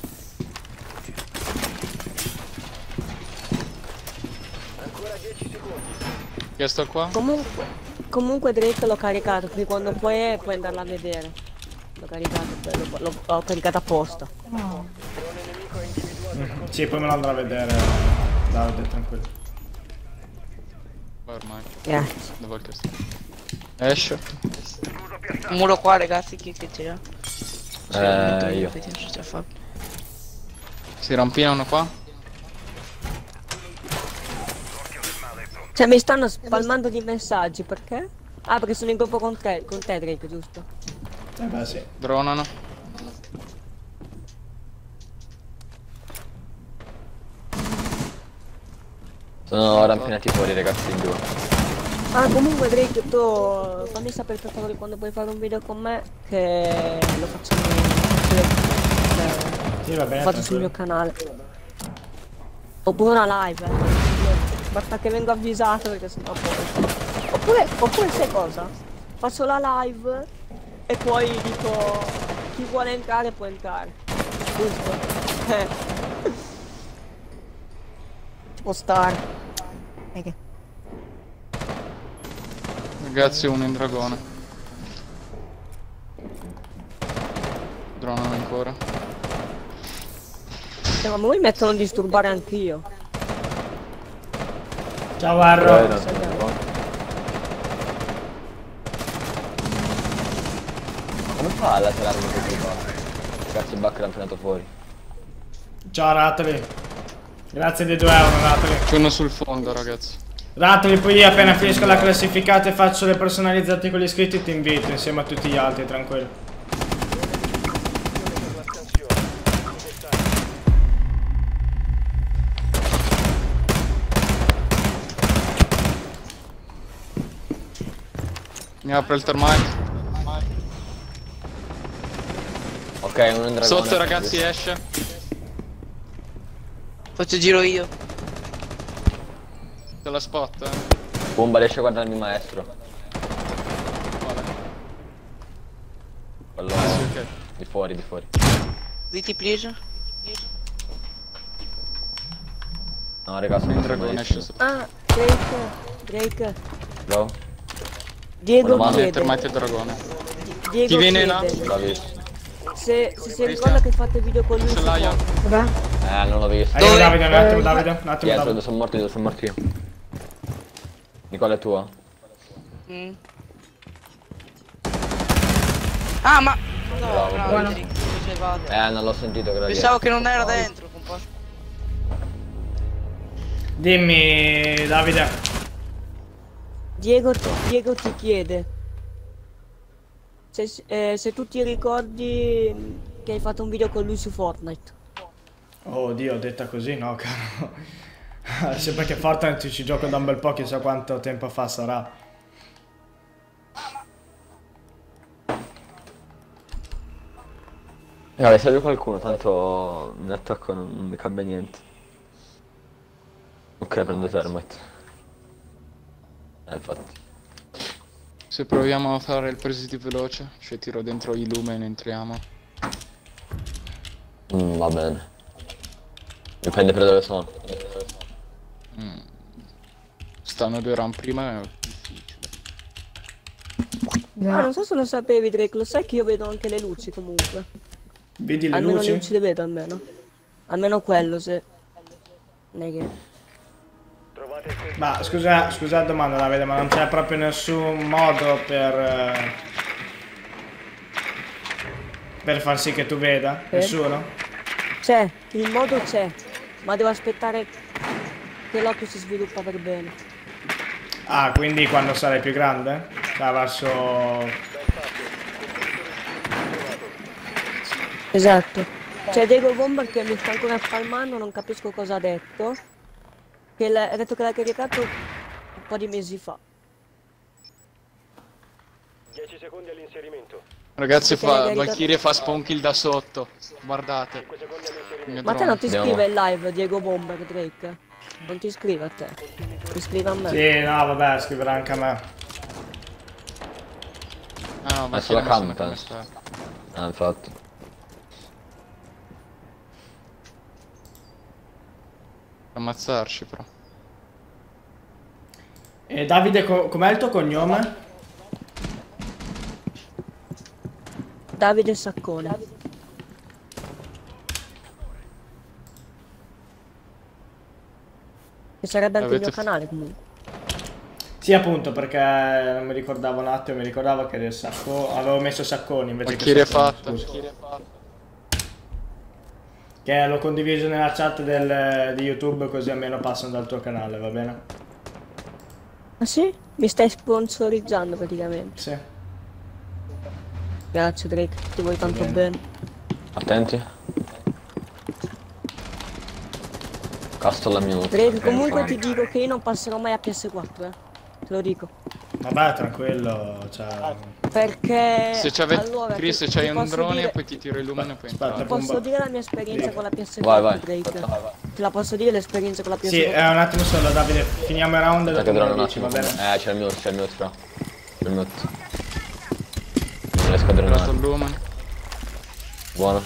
Io sto qua. Comunque, comunque Drake l'ho caricato, quindi quando puoi puoi andarla a vedere. L'ho caricato, poi l'ho- l'ho l'ho caricato apposta. Sì, poi me lo andrò a vedere. Davide, tranquillo. Vai ormai. Grazie. Dove che sta? Esce. Un muro qua, ragazzi, chi che c'era? Eh, io. Si rampinano qua. Cioè mi stanno spalmando di messaggi, perché? Ah, perché sono in gruppo con te, con te Drake, giusto? Eh beh sì. Dronano. Sono rampinati fuori, ragazzi, in due. Ah, comunque Drake, tu fammi sapere per favore quando puoi fare un video con me, che lo facciamo, cioè, Sì, va lo bene, faccio sul mio tranquillo. canale. Oppure una live, eh. Basta che vengo avvisato perché sennò poi. Oppure, oppure sai cosa? Faccio la live e poi dico chi vuole entrare può entrare. Giusto? Eh. Ci può stare. E che? Ragazzi, uno in dragone. ancora. Eh, ma voi mettono a disturbare anch'io. Ciao Arro. Eh, no. Come fa a laterarmi così qua? Cazzo il back l'ha frenato fuori. Ciao Ratoli. Grazie dei due euro Ratoli. C'è uno sul fondo, ragazzi. Ratoli, poi appena finisco la classificata e faccio le personalizzate con gli iscritti ti invito insieme a tutti gli altri, tranquillo. Mi apre il termite. Ok, uno in dragone. Sotto, ragazzi, esce. Faccio giro io. Te la spot, eh. Bomba, riesce a guardarmi il maestro. Quello Ah, sì, ok. di fuori, di fuori. Viti please. No, raga, sono Il il dragone esce sotto. Ah, Drake, Drake. Bravo. Diego Buona mano. Il chiede. termite il dragone. Diego Chi viene là? chiede. L'ho visto. Se, se si ricorda che fate video con lui. Ce l'hai io? Dov'è? Eh, non l'ho visto. Aiuto Davide, un attimo Eh, Davide, un attimo Dietro, Davide. sono morto io, sono morto io. Nicola è tua? Mm. Ah, ma... No, Bravo, bravo, buono. Enrico, dove sei vado? Eh, non l'ho sentito, grazie. Pensavo che non era dentro, compa. Dimmi Davide. Diego, Diego ti chiede se, eh, se tu ti ricordi che hai fatto un video con lui su Fortnite. Oh Dio, detta così no caro. Sempre che Fortnite ci gioco da un bel po', chissà quanto tempo fa sarà. Vabbè, serve qualcuno, tanto in attacco non, non mi cambia niente. Ok, prendo termite. Eh, infatti. Se proviamo a fare il presidi veloce, ci tiro dentro i lumen e entriamo. Mm, va bene. Dipende per dove sono. Mm. Stanno due round prima, è difficile. Ah, non so se lo sapevi Drake, lo sai che io vedo anche le luci comunque. Vedi le Almeno luci? le luci le vedo almeno. Almeno quello se... Non è che... Trovate il contenuto. Ma scusa, scusa la domanda Davide, ma non c'è proprio nessun modo per... eh, per far sì che tu veda? Eh? Nessuno? C'è, il modo c'è, ma devo aspettare che l'occhio si sviluppa per bene. Ah, quindi quando sarai più grande? Cioè verso... Esatto. C'è Diego Bomber che mi sta ancora spalmando, non capisco cosa ha detto. Che l'ha- ha detto che l'ha caricato un po' di mesi fa. dieci secondi all'inserimento. Ragazzi, Perché fa, magari- Valkyrie fa spawn kill da sotto. Guardate. cinque secondi all'inserimento. Il mio Ma a te drone. non ti Andiamo. iscrive in live Diego Bomber, Drake? Non ti iscrive a te? Ti iscrive a me? Sì, no, vabbè, scriverà anche a me. Ah, no, Ma sulla Valkyrie non cam, so come penso. sta. Ah, infatti. Ammazzarci, però. E Davide, co- com'è il tuo cognome? Davide Saccone. Che sarebbe anche il mio Avete- canale comunque. Sì, appunto, perché non mi ricordavo un attimo, mi ricordavo che era il sacco... avevo messo Sacconi invece Valkyrie è che Sacconi, fatta. scusa. Valkyrie è fatta. Che l'ho condiviso nella chat del- di YouTube così almeno passano dal tuo canale, va bene? Ah sì? Mi stai sponsorizzando praticamente. Sì. Grazie Drake, ti vuoi tanto bene. bene. Attenti. Casto la mute. Drake, comunque ti dico che io non passerò mai a P S quattro, eh. Te lo dico. Vabbè, tranquillo, cioè... Perché... Se c'avete allora, Chris, ti- se c'hai ti un posso drone dire- poi ti tiro il lumen e poi Aspetta, entrare. Posso bomba. dire la mia esperienza Sì. con la P S Vai, quattro, vai. Drake? Vai, vai. Te la posso dire l'esperienza con la P S Sì, quattro? eh, un attimo solo, Davide, finiamo il round e Aspetta dopo che me durano lo un dici, attimo. va bene? Eh, c'è il mute, c'è il mute, però. C'è il mute. Non riesco a Ho tirato il drenare. lumen. Buono.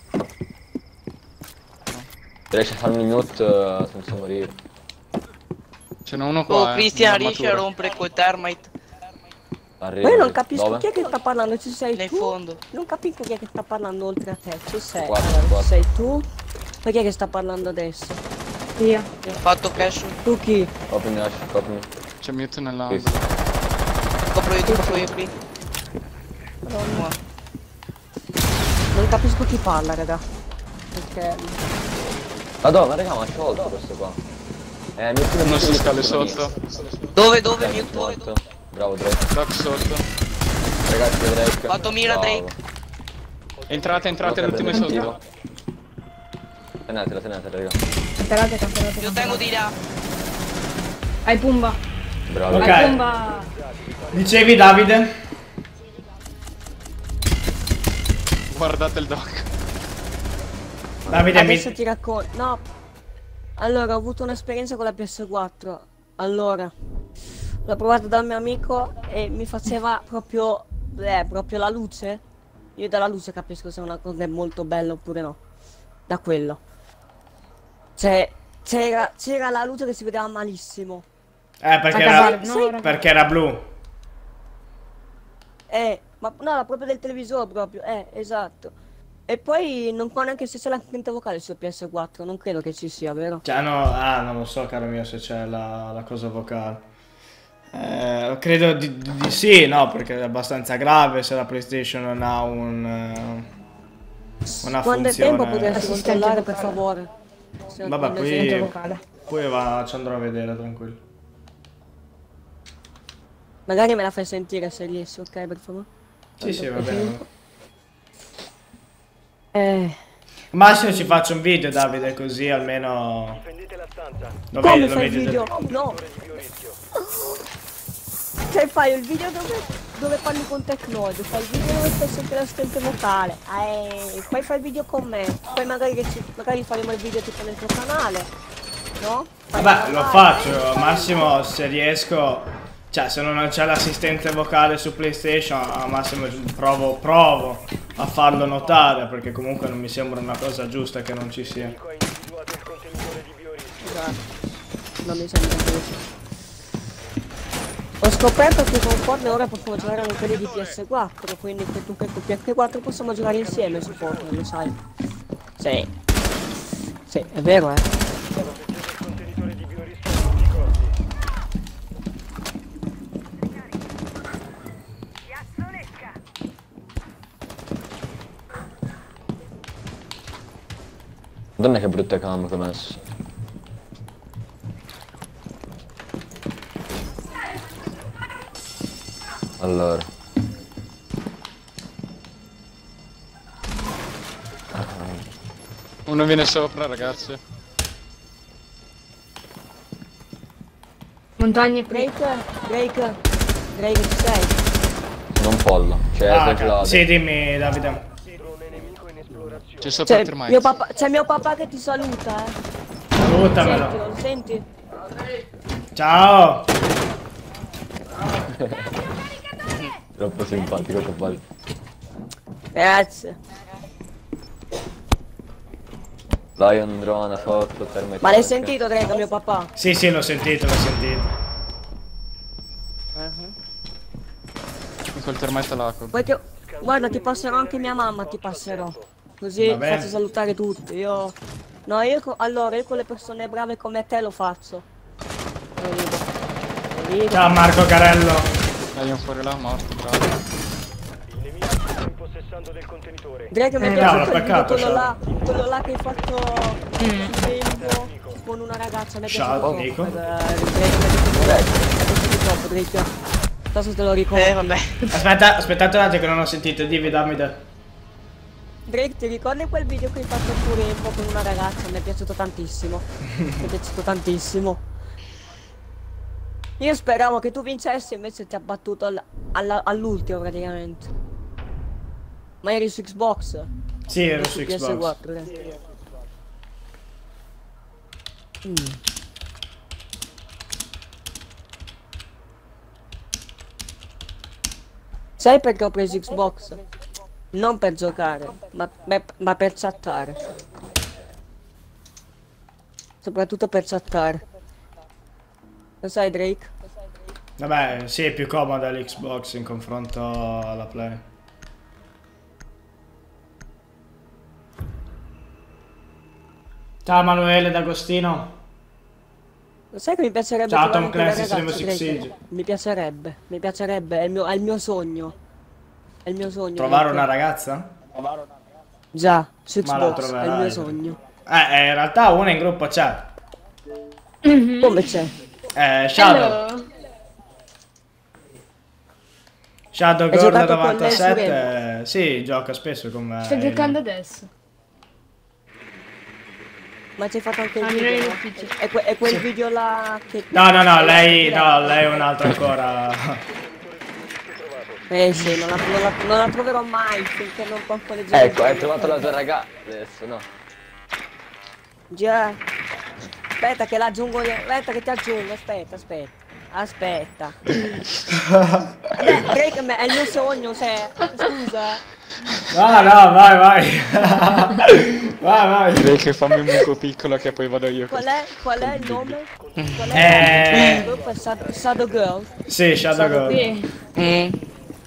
Se riesci a farmi il mute eh, senza morire. Ce n'è uno Oh, qua, eh. Cristian in riesce a armatura. rompere quel termite. Arrivo. Ma io non capisco Dove? chi è che sta parlando, ci sei Nel tu? fondo. Non capisco chi è che sta parlando oltre a te, ci sei. Quattro, Allora, ci quattro. sei tu? Ma chi è che sta parlando adesso? Io. Ho fatto cash. Tu chi? Copimi, Ash, copimi. C'è mute nella... Sì. Copro io, ti copro io qui. Madonna. Non capisco chi parla, raga. Perché... Madonna, raga, ma sciolto questo qua. Eh, mi Non si scale sotto. Dove, dove, Drake mute dove? morto. Bravo Drake. Doc sotto. Ragazzi, Drake. Fatto mira, Bravo. Drake. Entrate, entrate, No, l'ultimo è prendete sotto. Tenetela, tenetela, raga. Camperate, camperate. Io tengo di là. Hai Pumba. Bravo. Ok. Hai Pumba. Dicevi Davide? Guardate il doc. Davide mi... Adesso ti racconto. No. Allora, ho avuto un'esperienza con la P S quattro. Allora, l'ho provata dal mio amico e mi faceva proprio, eh, proprio la luce. Io dalla luce capisco se una cosa è molto bella oppure no. Da quello. Cioè, c'era, c'era la luce che si vedeva malissimo. Eh, perché A era... casale, no, raga. Perché era blu. Eh, ma no, era proprio del televisore proprio. Eh, esatto. E poi non so neanche se c'è l'assistente vocale su P S quattro, non credo che ci sia, vero? Cioè, no, ah, non lo so, caro mio, se c'è la, la cosa vocale. Eh, credo di, di- di sì, no, perché è abbastanza grave se la PlayStation non ha un... eh, una Quando è funzione... tempo potresti Assistente controllare per vocale. favore. Se Vabbè, non poi- esiste- Assistente vocale. Poi va, ci andrò a vedere, tranquillo. Magari me la fai sentire se riesci, ok, per favore? Sì, sì, va bene. Eh... Massimo ci faccio un video, Davide, così almeno... Difendete la stanza. Lo Come vedi, lo fai il vedi. video? No! Di biorischio. Cioè fai il video dove, dove parli con Tecnoid, fai il video dove fai sempre l'assistente vocale, eh, poi fai il video con me, poi magari, che ci, magari faremo il video tipo nel tuo canale, no? Fai Vabbè, una lo live. faccio, al massimo se riesco... Cioè, se non c'è l'assistente vocale su PlayStation, al massimo provo, provo a farlo notare, perché comunque non mi sembra una cosa giusta che non ci sia. Nemico ha individuato il contenitore di biorischio. Esatto. Non mi sembra giusto. Ho scoperto che con Fortnite ora possiamo giocare anche quelli di P S quattro, quindi che tu che con P S quattro possiamo giocare insieme su Fortnite, lo sai? Sì. Sì, è vero, eh. Proteggete il contenitore di biorischio a tutti i costi. Madonna che brutte cam che ho messo. Allora. Uno viene sopra, ragazzi. Montagne qui. Drake, Drake, Drake, ci sei? Non pollo. Cioè, Ah, sei gelato. sì, dimmi, Davide. Drone nemico in esplorazione. C'è sopra C'è il termite. mio papà, c'è mio papà che ti saluta, eh. Salutamelo. Sentilo, lo senti? Ciao. Troppo simpatico, papà. Grazie. Lion drone sotto, termite. Ma l'hai sentito, Drake, mio papà? Sì, sì, l'ho sentito, l'ho sentito. Col termite l'aco. Poi ti... Guarda, ti passerò anche mia mamma, ti passerò. Così Va bene. faccio salutare tutti. Io... No, io... co- Allora, io con le persone brave come te lo faccio. Lo rido. Lo rido. Ciao Marco Carello. Dai un fuori là, morto, bravo. Il nemico si sta impossessando del contenitore. Drake, mi è Eh, piaciuto cavolo, il video, peccato, quello ciao. là, quello là che hai fatto sul tempo con una ragazza, mi è Ciao, piaciuto Nico. troppo. Eh, Drake, mi è piaciuto troppo. Mi è piaciuto troppo, Drake. Non so se te lo ricordi. Eh, vabbè. Aspetta, aspettate un attimo che non ho sentito, dimmi, dammi da... Drake, ti ricordi quel video che hai fatto pure un po' con una ragazza? Mi è piaciuto tantissimo. Mi è piaciuto tantissimo. Io speravo che tu vincessi, invece ti ha battuto all- alla- all'ultimo praticamente. Ma eri su Xbox? Sì, ero Non su P S Xbox. quattro, eh. Mm. Sai perché ho preso Xbox? Non per giocare, ma, ma- ma per chattare. Soprattutto per chattare. Lo sai, Drake? Vabbè, sì, è più comoda l'Xbox in confronto alla Play. Ciao Emanuele D'Agostino. Lo sai che mi piacerebbe Ciao trovare Tom anche una Clancy, ragazza, Rainbow Six Drake? Siege. Mi piacerebbe, mi piacerebbe, è il mio, è il mio sogno. È il mio sogno. Trovare Drake. una ragazza? Già, su Ma la Xbox, è il troverai. mio sogno. Eh, eh, in realtà una in gruppo c'è. Come c'è? Eh, Shadow. Hello. Shadow Hai Girl giocato con lei novantasette. eh, sì, gioca spesso con me. Sto giocando adesso. Ma ci hai fatto anche il Ah, non è video? in no? ufficio. È, que- è quel video là che... No, no, no, lei, no, lei è un'altra ancora. Eh sì, non la, non la- non la troverò mai finché non porto le gente. Ecco, hai trovato la tua ragazza adesso, no? Già. Aspetta che l'aggiungo io. Aspetta che ti aggiungo, aspetta, aspetta. Aspetta. Vabbè, Drake è il mio sogno, se... Scusa. No, no, vai, vai. Vai, vai. Direi che fammi un buco piccolo che poi vado io. Qual è, qual è il nome? Qual Eh. è il gruppo? È Sad- Shadow Girl. Sì, Shadow Shadow Girl. Sì.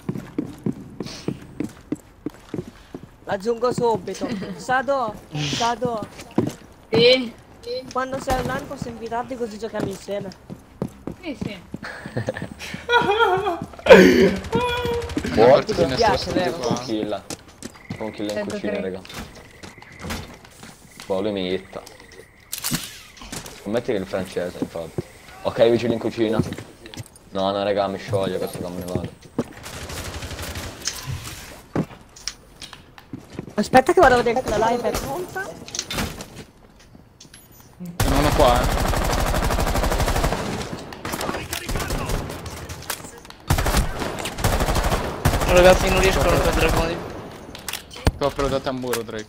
L'aggiungo subito. Shadow, Shadow. Sì. Quando sei online posso invitarti così giochiamo insieme. Sì, sì. Una What? partita in piace, nostra vero? studio Con qua. kill. Con kill in Sento cucina, tre. raga. Boh, lui mi hitta. Scommetti che è il francese, infatti. Ok, vicino in cucina. No, no, raga, mi scioglie questo che me ne vado. Aspetta che vado a vedere se la live è pronta. Ce n'è uno qua, eh. Ragazzi, non riesco a rompere i dragoni. Copro da tamburo, Drake.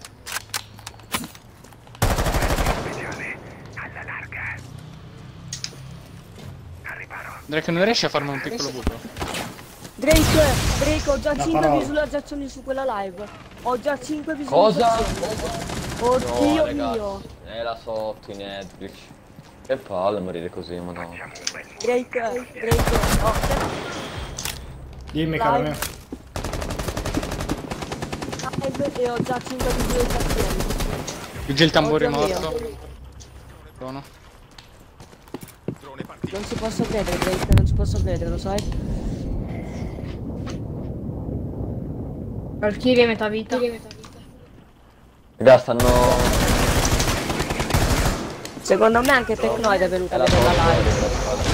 Drake, non riesci a farmi un piccolo buco? Drake, Drake, ho già La cinque parola. visualizzazioni su quella live. Ho già cinque Cosa? visualizzazioni. No, Oddio ragazzi. mio. È là sotto in Edrich. Che palle morire così, madonna. Drake, Drake, oh, Dimmi, caro Live. mio. live e ho già cinque visualizzazioni. Vigil il tamburo è Oddio mio. morto. Sono. Non ci posso credere, Drake, non ci posso credere, lo sai? Valkyrie metà vita. Raga, stanno... Secondo me anche Tecnoid è venuto a vedere la live.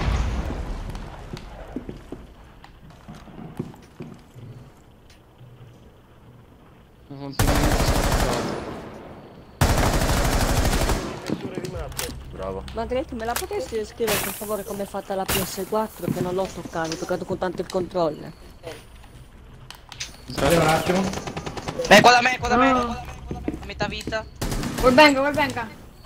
Bravo. Ma Drake, me la potresti descrivere per favore come è fatta la P S quattro? Che non l'ho toccato, ho toccato con tanto il controller. Arriva un attimo. Beh, qua da me, qua da me. Ah. Qua da me, qua da me. Metà vita. Wallbang, wallbang.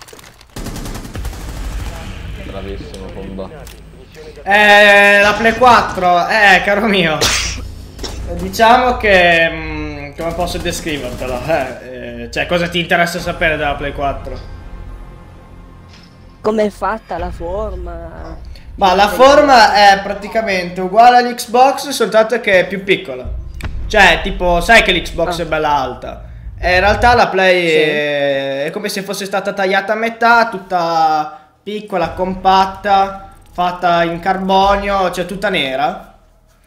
Bravissimo, combo. Eh, la Play quattro, eh, caro mio. Diciamo che... mm, come posso descrivertelo? Eh, eh, cioè, cosa ti interessa sapere della Play quattro? Come è fatta la forma? Ma la forma è praticamente uguale all'Xbox, soltanto che è più piccola. Cioè, tipo, sai che l'Xbox Ah. è bella alta. E in realtà la Play Sì. è... è come se fosse stata tagliata a metà, tutta piccola, compatta, fatta in carbonio, cioè tutta nera.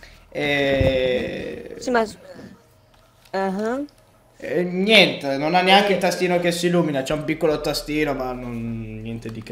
E... Sì, ma... Uh-huh. e niente, non ha neanche il tastino che si illumina, c'è un piccolo tastino, ma non... niente di che.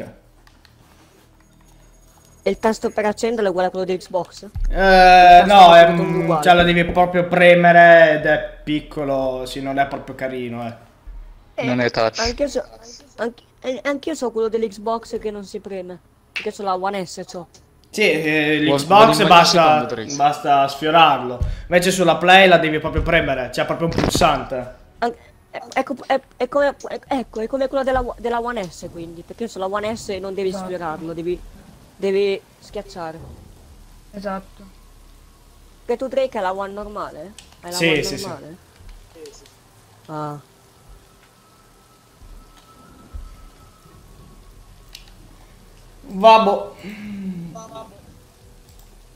E il tasto per accenderlo è uguale a quello di Xbox? Eh, no, è, tutto uguale. cioè, la devi proprio premere ed è piccolo, sì, non è proprio carino, eh. Non è touch. Anche so, anche, eh, anch'io so quello dell'Xbox che non si preme. Perché so la One S, c'ho. Sì, eh, Vuol- l'Xbox vuol basta, secondo, Trace. basta sfiorarlo. Invece sulla Play la devi proprio premere, c'è proprio un pulsante. An- eh, ecco, è, è come, è- ecco, è come quello della, della One S quindi. Perché sulla One S non devi Esatto. sfiorarlo, devi, devi schiacciare. Esatto. Perché tu Drake hai la One normale? Hai la Sì, One sì, sì. normale? Ah. Vabbò.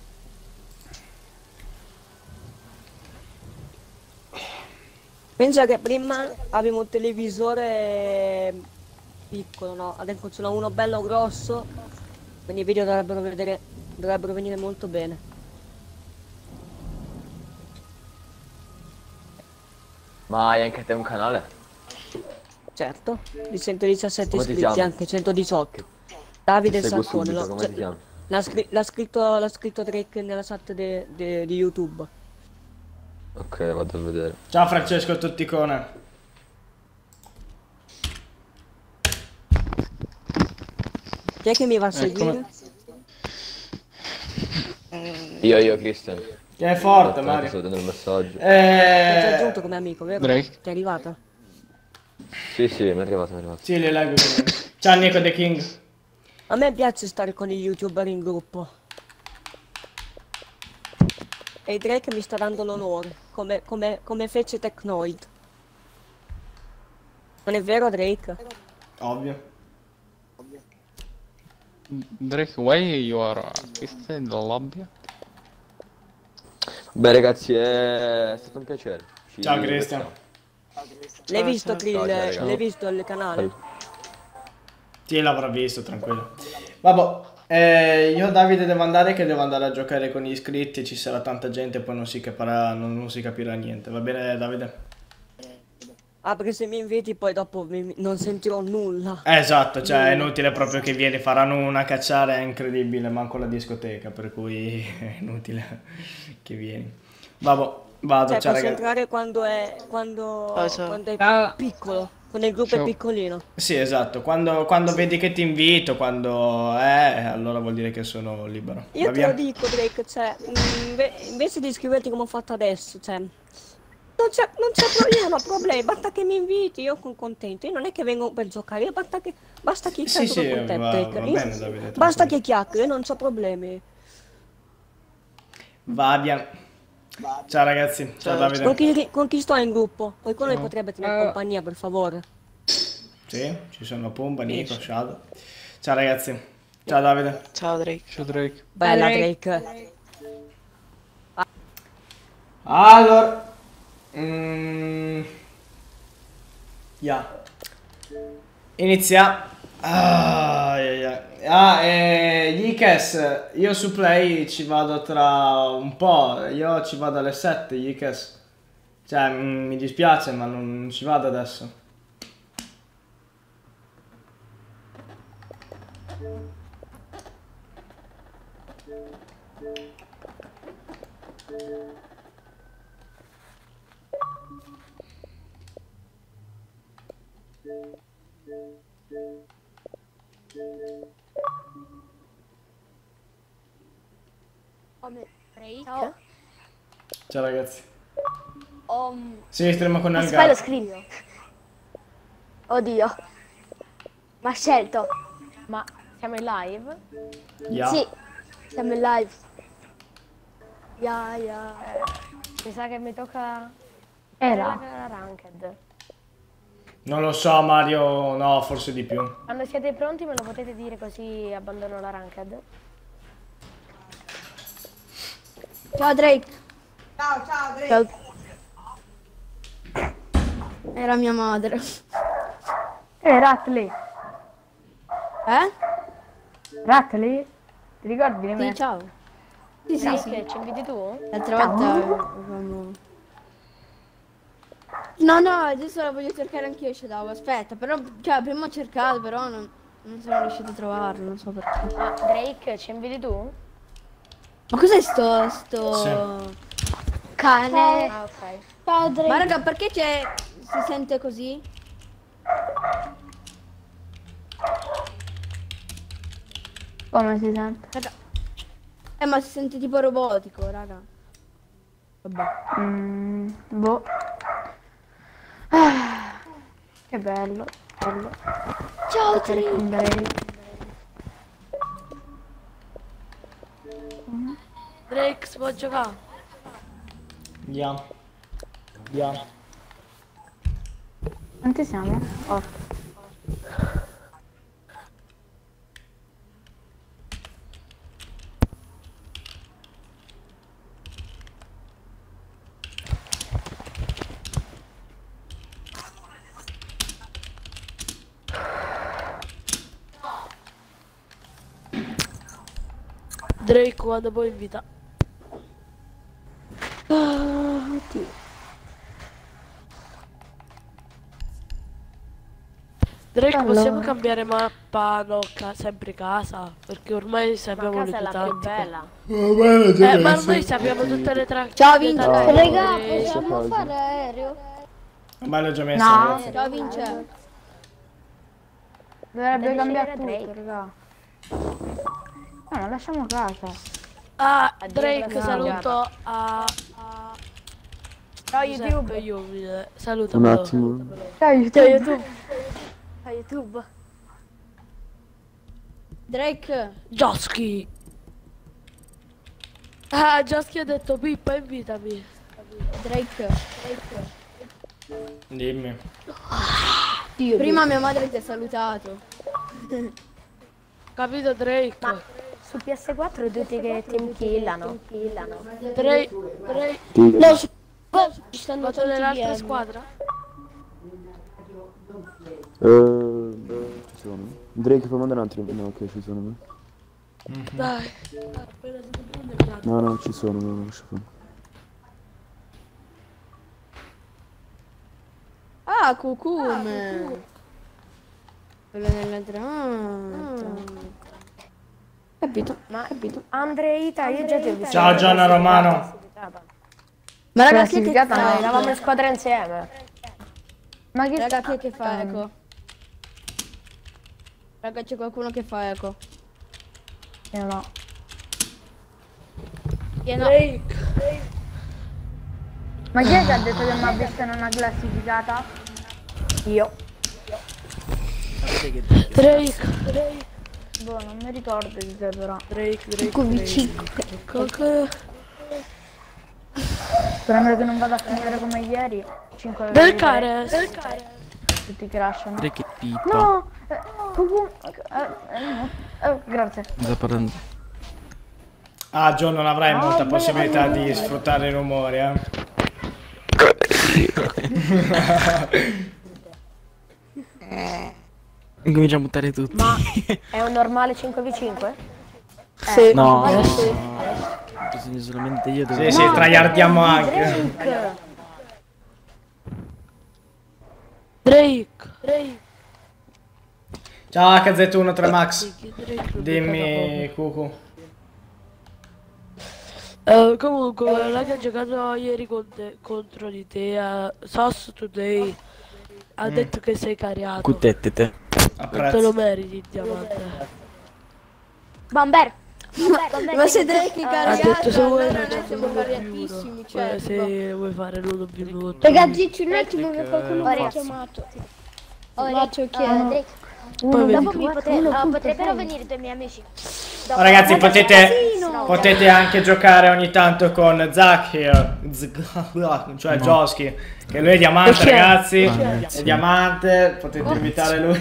Pensa che prima avevo un televisore piccolo, no? Adesso ce n'ho uno bello grosso, quindi i video dovrebbero vedere, dovrebbero venire molto bene. Ma hai anche te un canale? Certo, di centodiciassette Come ti iscritti, chiami? anche centodiciotto. Davide Ti seguo Saccone, subito, no? come Cioè, ti chiami? l'ha scri- l'ha scritto, l'ha scritto Drake nella chat de- de- di YouTube. Ok, vado a vedere. Ciao Francesco Totticone. Chi è che mi va a Eh, seguire? Io, io, Christian. Che è forte, Aspetta, Mario. sto vedendo il messaggio. Ti ha aggiunto Eh... come amico, vero? Drake. Ti è arrivata? Sì, sì, mi è arrivato, mi è arrivato. Sì, le leggo. Ciao Nico The King. A me piace stare con i youtuber in gruppo. E Drake mi sta dando l'onore, come, come, come fece Technoid. Non è vero, Drake? Ovvio. Drake, why you are assisted in the lobby? Beh ragazzi, è stato un piacere. Ci Ciao, Christian. vediamo. L'hai visto, Krill? Ciao, ciao, raga. L'hai visto il canale? Sì, l'avrà visto, tranquillo. Vabbè, eh, io Davide devo andare che devo andare a giocare con gli iscritti, ci sarà tanta gente e poi non si capirà, non, non si capirà niente. Va bene Davide? Ah, perché se mi inviti poi dopo mi- non sentirò nulla. Eh, esatto, cioè è inutile proprio che vieni, faranno una cacciare, è incredibile, manco la discoteca, per cui è inutile che vieni. Vabbè, vado, Cioè, ciao posso ragazzi. entrare quando è, quando, Ciao, ciao. quando è Ciao. piccolo, quando il gruppo Ciao. è piccolino. Sì, esatto, quando, quando vedi che ti invito, quando è, allora vuol dire che sono libero. Io Va te via? lo dico, Drake, cioè, mm, inve- invece di iscriverti come ho fatto adesso, cioè, non c'è, non c'è problema, problema, basta che mi inviti, io sono contento. Io non è che vengo per giocare, io basta che, basta che Sì, chiacchiero sì, con te, va- Drake. va Io- bene, Davide, basta tranquillo. che chiacchiero, io non c'ho problemi. Va via. Ciao ragazzi, ciao, Ciao. Davide. Con chi, con chi sto in gruppo? Qualcuno mi potrebbe tenere Eh. compagnia, per favore. Sì, ci sono Pumba, Nico, Shadow. Ciao ragazzi. Ciao Davide. Ciao Drake. Ciao Drake. Bella, Drake. Drake. Allora. Mm, yeah. Inizia. Ah, yeah, yeah. Ah, eh, gli Ikes, io su Play ci vado tra un po'. Io ci vado alle sette, gli Ikes. Cioè, mm, mi dispiace, ma non ci vado adesso. Ciao. Ciao ragazzi. Um, Sì, streamo con aspetta, Elgato. scrivio. Oddio. Ma ha scelto. Ma siamo in live? Yeah. Sì, siamo in live. Ya, ya. Mi sa che mi tocca... Era. la ranked. Non lo so Mario, no, forse di più. Quando siete pronti me lo potete dire così abbandono la ranked? Ciao Drake. Ciao, ciao Drake. Era mia madre. Eh, Ratley! Eh? Ratley? Ti ricordi di me? Sì, ciao. Sì, sì, Sì, sì. che ci inviti tu? L'altra volta eh, quando... No, no, adesso la voglio cercare anch'io Shadow, aspetta, però, cioè, prima ho cercato, però non, non sono riuscito a trovarlo, non so perché. Ma Drake, ci inviti tu? Ma cos'è sto, sto... cane? Ah, ok. Ciao Drake. Ma raga, perché c'è... si sente così? Come si sente? Raga. Eh, ma si sente tipo robotico, raga. Vabbè. Mm, boh. Ah, che bello, bello. Ciao Stare con Drake. Drake, si può giocare? Yeah. Yeah. Quanti siamo? Otto. Drake quando poi invita. Ah, oddio. Drake, Allora. possiamo cambiare mappa? No, ca- sempre casa. Perché ormai sappiamo Ma le casa è tue la più tattiche. bella. Eh, ma ormai sappiamo tutte le tracce. Ciao Vince. Ciao. Raga, Eh, possiamo cosa? fare aereo? Ma l'ho già messo, No. ragazzi. Ciao Vince. Dovrebbe Devi cambiare scegliere tutto, Drake. raga. No, non lasciamo casa. Ah, Addio, Drake, Drake. saluto a... a... Ciao Giuseppe YouTube. Iovine. Un Salutamelo. attimo. Ciao YouTube. Ciao YouTube. Drake. Josky. Ah, Josky ha detto Pippa, invitami. Drake. Dimmi. Dio, prima mia madre ti ha salutato. Capito, Drake? Ma su P S quattro tutti che team killano. Drake, Drake, No, su ci stanno vado tanti nell'altra D M. squadra? Eh, ci sono. Drake puoi mandare un altro? No, ok, ci sono. Dai. Appena si prende, No, no, ci sono, no, lascia fare. Ah, cucume. Quello nell'altra. Ah, capito. Ma capito. Andreita, io già ti ho visto. Ciao Gianna Romano. Ma raga, chi è che Classificata fa? no. Eravamo in squadra insieme. Ma che Raga, sta... chi è che fa eco? Raga, c'è qualcuno che fa eco. Io no. Io no. Drake. Ma chi è che ha detto che mi ha visto in una classificata? Io. Drake, Drake, Boh, non mi ricordo di te però. Drake, Drake, Come Drake. cinque. Coco. Sperando che non vada a finire come ieri. cinque Del care, del care. Tutti crashano. Che pipa. No! Eh, Cucù! Eh, eh, no. Eh, grazie. Sta parlando. Ah, John, non avrai Ah, molta beh, possibilità beh, di beh. sfruttare i rumori, eh. Comincia a buttare tutti. Ma è un normale cinque vu cinque? Sì. No. Eh, Sì. Bisogna solamente io Sì, devo... sì, tryhardiamo anche. Drake. Drake, Drake. Ciao H Z uno tre Max. Drake lo Dimmi, Cucu. Eh, comunque, quella che ha giocato ieri con te- contro di te, a Sos Today, ha Mm. detto che sei cariato. Cutette te. Non te lo Apprezzo. meriti il diamante. Bomber. Ma se Drake è Ha caricato, detto se vuoi allora non noi siamo più uno. cariatissimi, Cioè, certo. se vuoi fare l'uno più l'uno. Raga, zitto un attimo che Drake, qualcuno eh, mi ha forza. chiamato. Oh, Ma c'ho eh, chiesto. Drake. Poi vedi. Dopo mi pote- uh, potrebbero venire due miei amici. Dopo- Oh, ragazzi, Guarda, potete, c'è casino. potete anche giocare ogni tanto con Zach here, Z- cioè Josky, che lui è diamante, Perché? ragazzi. Ragazzi. È diamante, potete invitare lui.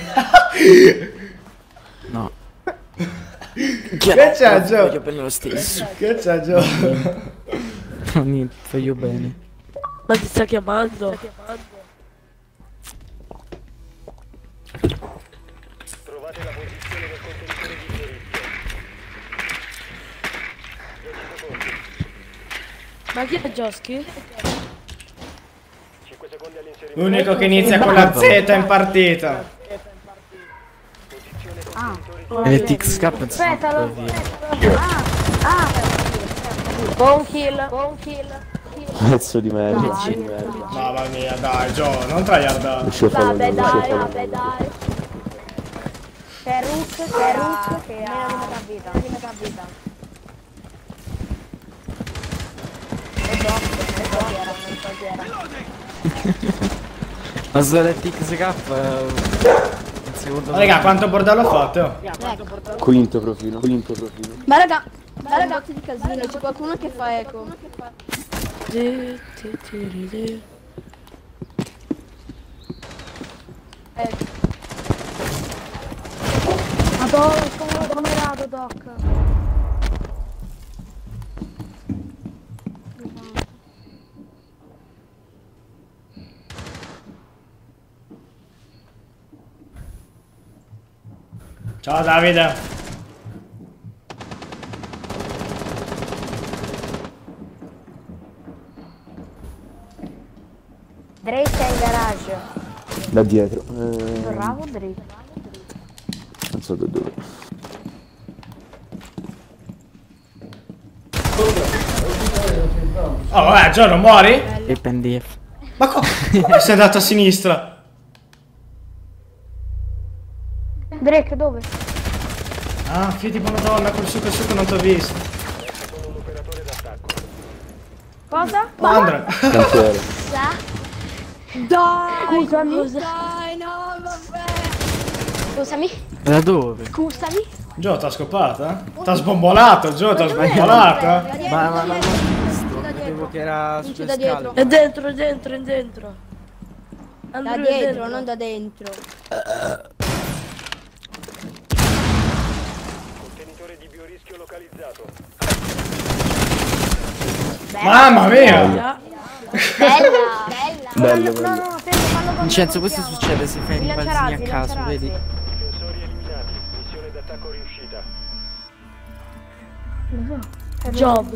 No. Che c'è, Gio? Voglio bene lo stesso. Che c'è, Gio? Niente, voglio bene. Ma ti sta chiamando? Trovate la posizione del contenitore di biorizio. dieci secondi. Ma chi è Josky? cinque secondi all'inserimento. L'unico che inizia con la Z in partita. Posizione del Ah. contenitore E T X K Aspetta, lo... Ah! Ah! Buon kill. Buon kill. Pezzo di merda. Mamma mia, dai, Gio, non tryhardare. Lascia fare Vabbè lui, lascia dai, fare vabbè lui. dai. C'è Rook, c'è Rook che ha meno di metà vita. Di metà vita. E dopo, e poi era, e poi era. Ma solo il T X K eh, il secondo. Oh, raga, quanto bordello ho fatto? Quinto profilo, quinto profilo. Ma raga, ma raga, di casino, c'è qualcuno che fa eco. Ti- ti- ti- ti- Madonna, sono camerato, Doc. Ciao Davide. Drake è in garage. Da dietro. Eh, Bravo Drake. non so da dove. Oh vabbè, Gio, non muori? E P F. Ma come? Sei andato a sinistra. Drake dove? Ah, fidi madonna, col succo e succo non ti ho visto. Cosa? Oh, Andrea. Cantiere. Dai, Scusami. dai, no, vabbè. Scusami, Da dove? scusami. Gio, t'ha scopata? T'ha sbombolato, Gio, t'ha sbombolato. Ma, ma non l'ho visto, vedevo che era Vinci sulle da scale. dietro. È dentro, è dentro, è dentro. Da Andrew è dietro, dentro. non da dentro. Contenitore di biorischio localizzato. Mamma mia. Bella, bella. Bello, No, bello. no, senti, fallo con Vincenzo, me, questo chiama. succede se fai I i balzini lanciarazzi, a i caso, lanciarazzi. vedi? Difensori eliminati. Missione d'attacco riuscita. Job.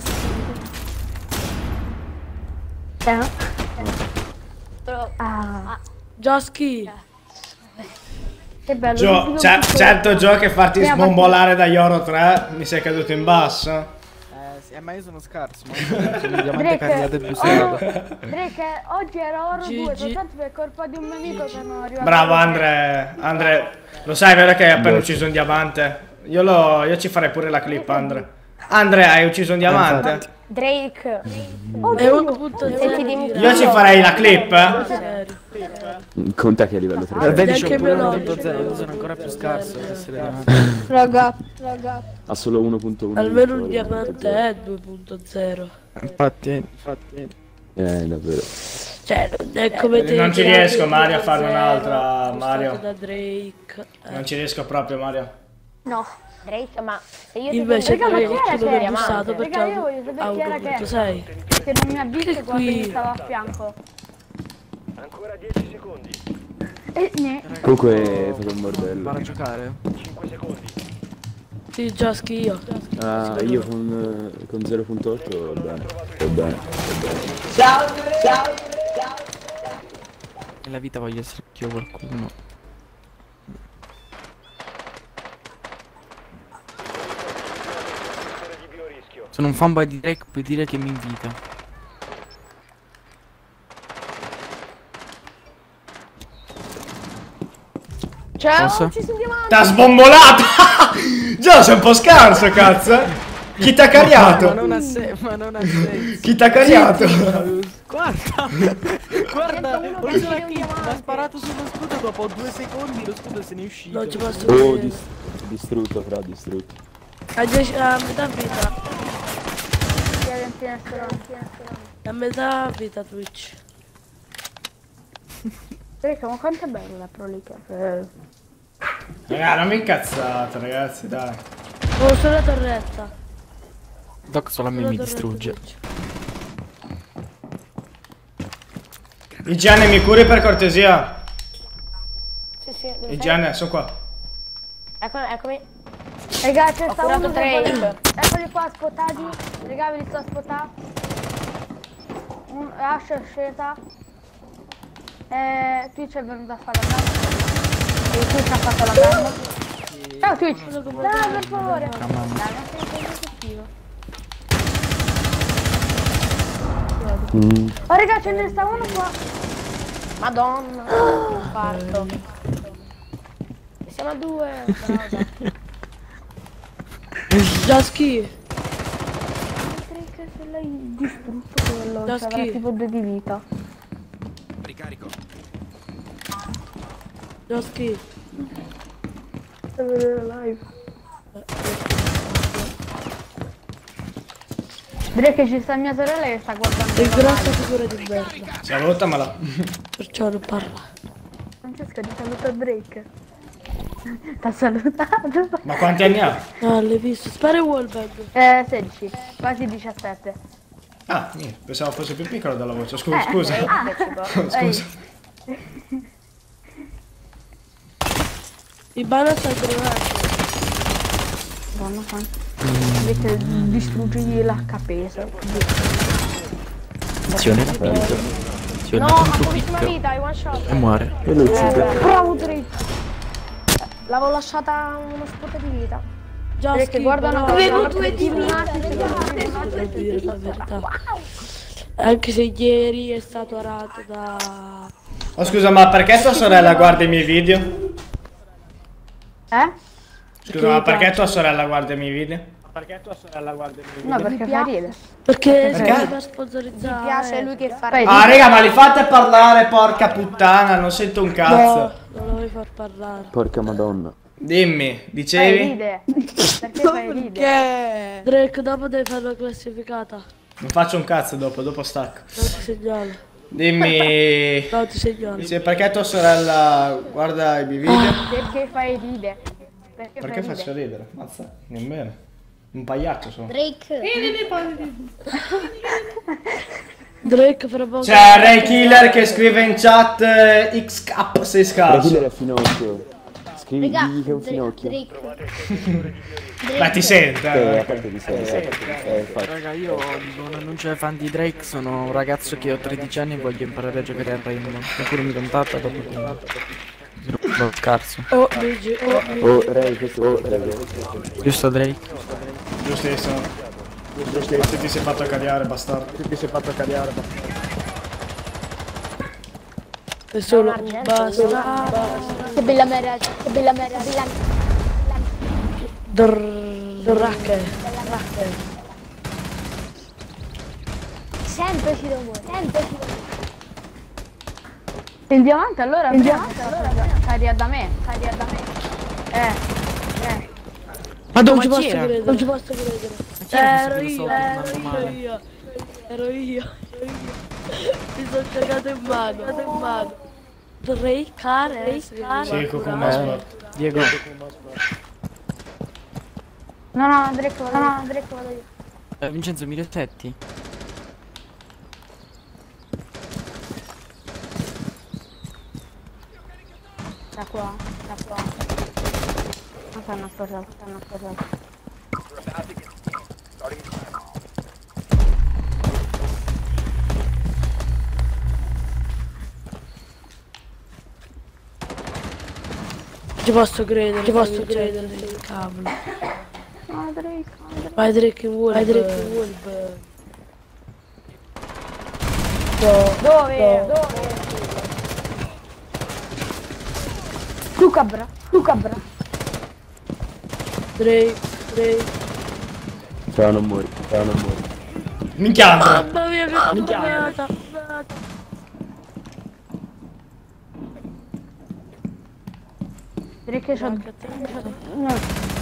Ah, Josky. che bello. Gio, non cer- ti certo Gio che farti Prima sbombolare da Yoro tre mi sei caduto in basso. Eh, sì, eh, ma io sono scarso, ma io sono un diamante Drake, caricato e oh, bustato. Drake, oggi era oro G due, G. soltanto per colpa di un mio amico che non arriva. Bravo Andre, Andre, lo sai vero che hai appena ucciso un diamante? Io, lo, io ci farei pure la clip, Andre. Andre, hai ucciso un diamante? Drake. È uno punto Senti, dimmi- Io ci farei la clip. Conta che a livello Eh, tre. vedi, Neanche c'ho pure meno. uno punto zero, io sono ancora più scarso ad essere diamante. Raga, raga. Ha solo uno punto uno. Almeno un diamante è due punto zero. Infatti, infatti. Eh, davvero. Cioè, non è come te. Non ci che riesco, hai Mario, a farne zero, un'altra, spostato Mario. da Drake. Eh. Non ci riesco proprio, Mario. No, Drake, ma se io ti Invece Raga, ma Drake chi era ci che dove era è bussato amante? perché Raga, io voglio sapere ha chi era uno che punto sei. che non mi ha visto Che quando qui? mi stava a fianco. Ancora dieci secondi. E ne. Comunque fate un bordello. Vado a giocare? cinque secondi. Sì, Josky io. Ah, io con, eh, con zero punto otto va bene. Va bene, va bene. Nella vita voglio essere anch'io qualcuno. Contenitore di biorischio. Sono un fanboy di Drake, puoi dire che mi invita. Ciao, Posso? ci sono diamanti. T'ha sbombolato! Gio, sei un po' scarso, cazzo. Chi t'ha Ma cariato? non ha senso, ma non ha senso. Chi t'ha cariato? Guarda, guarda, ho usato la clip, mi ha sparato sullo scudo dopo due secondi, lo scudo se ne è uscito. Non ci posso Oh, vedere. dis- distrutto, fra, distrutto. A dieci- a metà vita. A metà vita Twitch. Drake, ma quanto è bella la Pro League? Raga, non mi incazzate, ragazzi, dai. Oh, sono la torretta. Doc solo a me Sono mi la torretta distrugge. Twitch. I G N mi curi per cortesia. Sì, sì, dove I G sei? N, sono qua. Eccomi, eccomi. Raga, c'è sta curato uno tre. che- Eccoli qua, spottati. Raga, ve li sto spottati. Un Ash è scesa. Eh, Twitch è venuto a fare la merda. E Twitch ha fatto la merda. Ciao Twitch. Dai, per favore. Dai, ma sei positivo. Mm. Oh raga, ce ne sta uno qua. Madonna. Parto. Siamo a due. Però, dai. Josky. Drake, se l'hai distrutto quello, Da cioè, avrà schifo. tipo due di vita. Ricarico. Josky. Devo vedere la live. Drake, ci sta mia sorella che sta guardando. È la grossa live. figura di merda. Salutamela. Perciò non parla. Francesca, ti saluta Drake. T'ha salutato. Ma quanti anni ha? Ah, l'hai visto? Spara wallbag. Eh, sedici, quasi diciassette. Ah, niente, pensavo fosse più piccolo dalla voce. Scusa, Eh, scusa. ah, Scusa. Il banner sta arrivando. Madonna santa. Invece distruggigli l'H P. Attenzione, attenzione. rischio, No, il ha tanto pochissima picca vita, è one shot. e muore. Eh, bravo Drake. L'avevo lasciata uno spot di vita. Già Perché guardano Avevo due di vita. devo dire la verità. Anche se ieri è stato arato da... Oh scusa, ma perché tua sorella guarda i miei video? Eh? Scusa, ma perché tua sorella guarda i miei video? Perché tua sorella guarda i miei video? No, perché fa ridere. Perché Perché? sei per sponsorizzare. Mi piace lui che fa Ah ridere. raga, ma li fate parlare, porca puttana, non sento un cazzo. No, non lo vuoi far parlare. Porca madonna. Dimmi, Fai dicevi? ride. Perché fai ride? Che? Drake, dopo devi fare la classificata. Non faccio un cazzo dopo, dopo stacco. Non ti segnalo. Dimmi. No, ti segnalo. Dice, perché tua sorella guarda i miei video? Perché fai ride? Perché, Perché fai faccio ride? ridere? Mazza, nemmeno. Un pagliaccio sono. Drake. Drake fra poco. C'è Ray Killer che scrive in chat eh, X K sei La scarso. killer è finocchio. Scrivi Raga, digli che è un Dra- finocchio. Drake. Ma ti sento, Eh, eh. a parte di sé, eh, eh, infatti. Raga, io non annuncio fan di Drake, sono un ragazzo che ho tredici anni e voglio imparare a giocare a Rainbow. Qualcuno mi contatta dopo che... No, scarso. Oh, Luigi, oh, Oh, Ray, questo oh, Ray. Giusto Drake? Giustissimo. Giustissimo. Se ti sei fatto cariare, bastardo. Se ti sei fatto cariare, bastardo. è solo un basta. Che bella merda. Che bella merda. Bella Drake. Sempre ci devo muovere. Sempre ci devo muovere. Il diamante allora il diamante allora fai via da me, fai via da me. Eh, eh. Ma Non dove ci posso c'era? credere, non ci posso credere. chi era Ero questo io, che stava ero tornando io, male? io. Ero io, ero io. Mi sono cagato in mano, cagato in mano. Drake, care, Sì, Cucumba Sport. Diego, No, no, Drake vado io. No, Drake vado io. eh, Vincenzo, mi rifletti? Da qua, da qua. Non stanno sposato, stanno sposato. Ci posso credere, ci posso credere, sì, cavolo. No, Drake, no, Drake. Vai Drake Wolf. Vai Drake Wolf. Dove? Dove? Tu cabra, tu cabra. Drake, Drake. Ciao, non muori, ciao, non muori. Minchia. Mamma mia che puttana. Drake c'ho... No, no.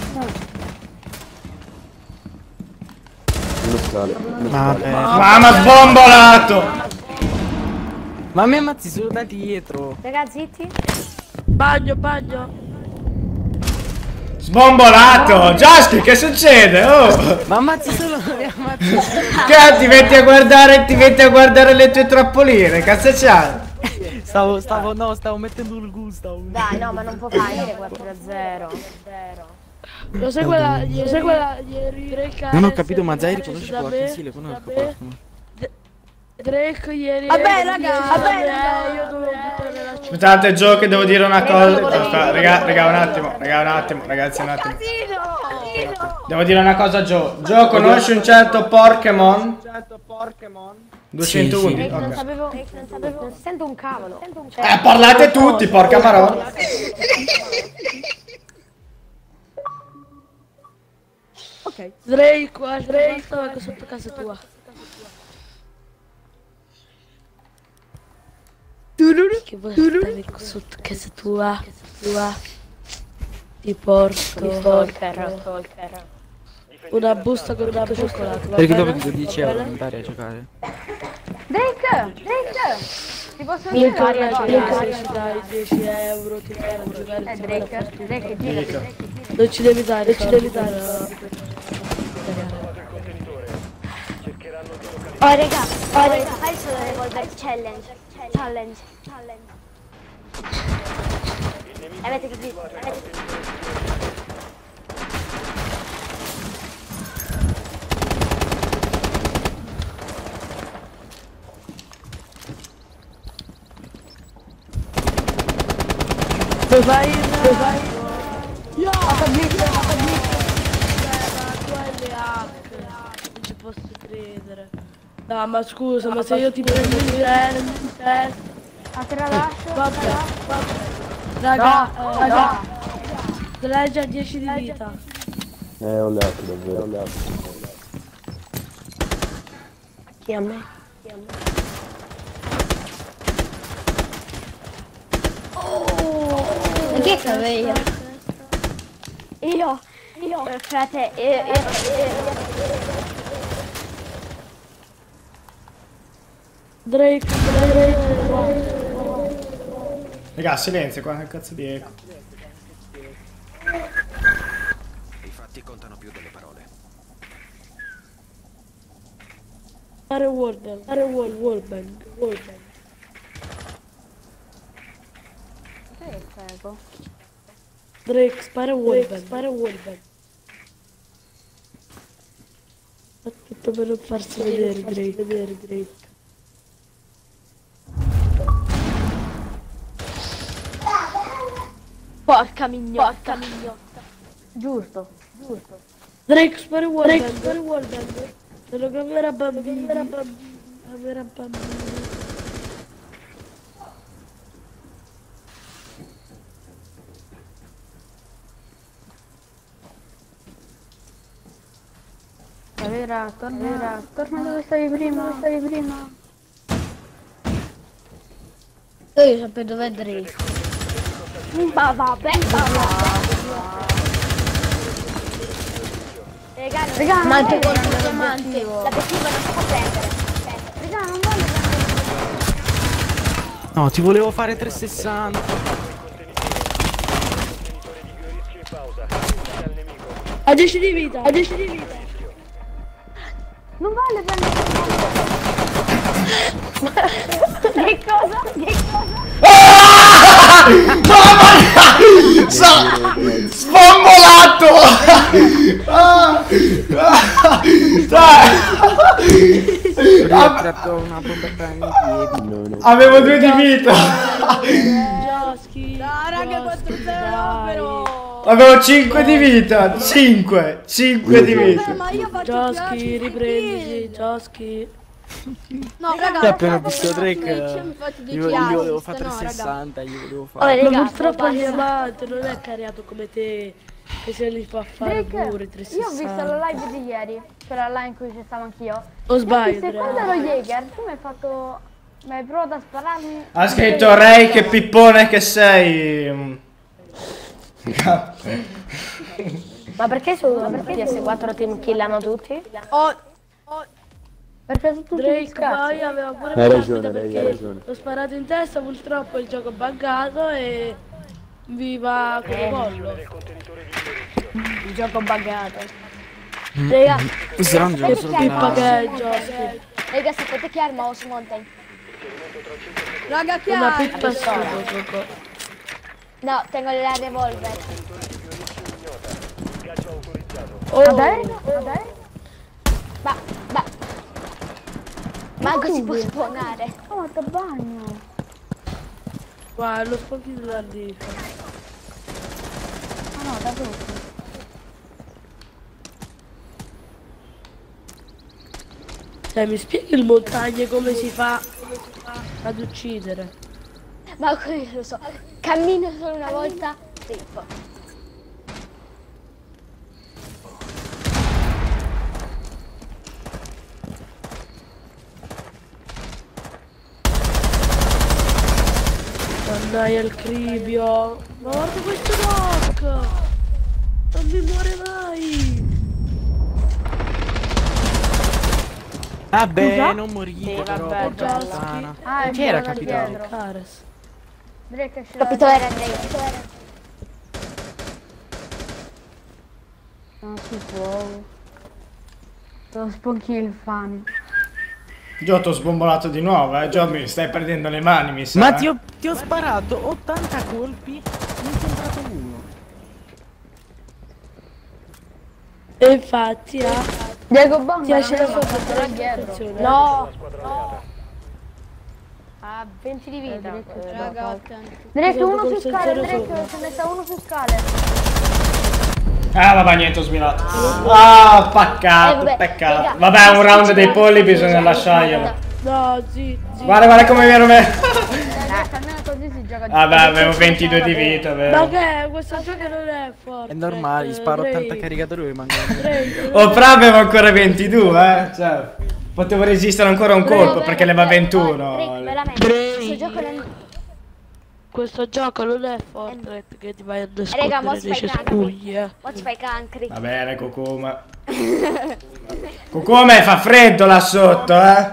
Uno scale, uno Ma scale. Mamma sbombolato. Ma mi ammazzi solo da dietro. Ragazzi, zitti. Bagno, bagno. Sbombolato. Jasky, che succede? Oh. Ma ammazzi solo, mi ammazzi. Che ti metti a guardare, ti metti a guardare le tue trappoline, cazzo c'hai? Stavo, stavo, no, stavo mettendo il gusto. Dai, no, ma non può fare quattro a zero. Lo sai quella, lo sai quella ieri Drake. Non ho capito, ma Zaire conosce da qualche me, sì, le conosco da me. qualcuno. Drake ieri. Vabbè, ieri, raga, ieri, vabbè, ieri, raga. io dovevo buttare la città. Aspettate, Gio, che devo dire una cosa. Aspetta, raga, raga, un attimo, raga, un attimo, ragazzi, un attimo. Devo dire una cosa a Gio. Gio, conosci un certo Pokémon? duecentoundici. Drake non Ok. sapevo, Drake non sapevo, non sento un cavolo. Eh, parlate tutti, porca maronna. Ok. Drake, qua, Drake, ecco sotto casa tua. Che vuoi stare sotto casa tua? tua? Ti porto Stalker, stalker. una busta con una cioccolato. va Perché dopo bene? ti do dieci Va euro bene? andare a giocare. Drake, Drake. Ti posso Mi dire ricordo una che cosa? se ci dai dieci euro ti fai giocare. Eh, Drake, Drake, girati. Non ci devi dare, non ci devi dare. Oh raga, oh raga, fai il solo revolver challenge. Challenge. Challenge. Avete capito? Avete capito? Dove vai? Dove vai? Io! Fatto blitz, fatto blitz! Eh, ma tu hai le hack. Non ci posso credere. No, ma scusa, ma se io ti prendo in testa, in testa. Ah, te la lascio? Vabbè, vabbè. Raga, no, eh, raga. No. Te l'hai già dieci di vita. Eh, ho letto davvero, ho letto. Chi a me? Chi a me? Oh! Che c'avevi? Io, io, frate, io, io, io. Drake, Drake. Raga, silenzio qua, che cazzo di eco. I fatti contano più delle parole. Fare wallbang, fare wall, wallbang, wallbang. Drake, spara wallbang, spara wallbang. Fa tutto per non farsi vedere, Drake, vedere, Drake. Porca mignotta. mignotta. Giusto, giusto. Drake, spara wallbang, Drake, spara wallbang. Sono camera bambini, camera bambini. Vera, torna, torna dove stavi prima, dove stavi prima. Io sapevo dov'è Drake. Ma vabbè, ma vabbè. Raga, raga, Ma non tu voglio con il prendere diamante. l'obiettivo. L'obiettivo non si può prendere. Raga, non voglio prendere. No, ti volevo fare trecentosessanta. Ha dieci di vita, ha dieci di vita. Non voglio prendere. Che cosa? Che cosa? Mamma mia! Sfombolato! Ah! Ho attratto una bombetta nei piedi. Avevo due di vita! Josky, No, raga, quattro zero però. Avevo cinque di vita! cinque! cinque di vita! Ma io faccio Josky, riprenditi, Josky. No, raga, Io appena ho visto fatto Drake, io mi faccio io, dieci io assist, volevo fare no, raga. trecentosessanta, io volevo Oh, fare... raga, Ma purtroppo basta. il diamante non è cariato come te, che se li fa fare Drake, pure io ho trecentosessanta. visto la live di ieri, quella live in cui ci stavo anch'io. O sbaglio, Secondo Drake. lo Jäger, tu mi hai fatto... mi hai provato a spararmi... Ha scritto Ray, che pippone che sei! Ma perché su P S quattro team killano tutti? Oh, oh, Perché sono tutti Drake scazzi. poi aveva pure Hai ragione, capito Ray, hai perché ragione. l'ho sparato in testa, purtroppo il gioco è buggato e viva come pollo. Il gioco buggato. Raga, Questo era un gioco solo di Pippa naso. che è Josky. raga, sapete chi ha il mouse mountain? Raga, chi Una ha? pippa stupido gioco. No, tengo la revolver. Oh, adesso? Adesso? Ma, ma... Manco si può spawnare. Oh, ma che bagno. guarda, lo spocchio della dica. Ah no, da sotto. Cioè, mi spieghi il montagne come si fa ad uccidere? Ma come lo so, cammino solo una volta, tipo. Mandaia il cribio. Ma guarda questo rock! Non mi muore mai! Vabbè, Scusa? non morite Sì, però, vabbè, porca Josky. puttana. Ah, è Chi era quello da capitato? dietro. Cares. Drake esce Capito, da- era Drake. Non si può. Lo sponkill fan. Gio, t'ho sbombolato di nuovo, eh. Gio, mi stai perdendo le mani, mi sa. Ma eh. ti ho, ti ho sparato ottanta colpi, non ti è entrato uno. E infatti ha... Diego Bomba Ti ha non scelto aveva per fatto dare dietro. attenzione. No! Ha venti di vita. Eh, raga, attenti. Drake, Esatto, uno col su scale, sensore Drake, sopra. se ne sta uno su scale. Ah, vabbè, niente, ho sminato. Ah, peccato, Eh, vabbè, peccato. raga, Vabbè, un round ci dei guarda, polli ci bisogna guarda, lasciarglielo. No, zi, zi. Guarda, guarda come viene me. Dai, almeno così si gioca. Vabbè, avevo ventidue di vita, Ma vero? che? Questo gioco non è forte. È normale, gli sparo Drake. ottanta caricatori e rimangono. Drake, Oh, però avevo ancora ventidue, eh. Cioè, potevo resistere ancora un colpo perché le va ventuno. Drake, veramente. Questo gioco non... Questo gioco non è Fortnite che ti vai a Raga, nascondere mo nei ci fai cespugli, cancri. eh. Mo ci fai cancri. Va bene, Cucume. Cucume, fa freddo là sotto, eh.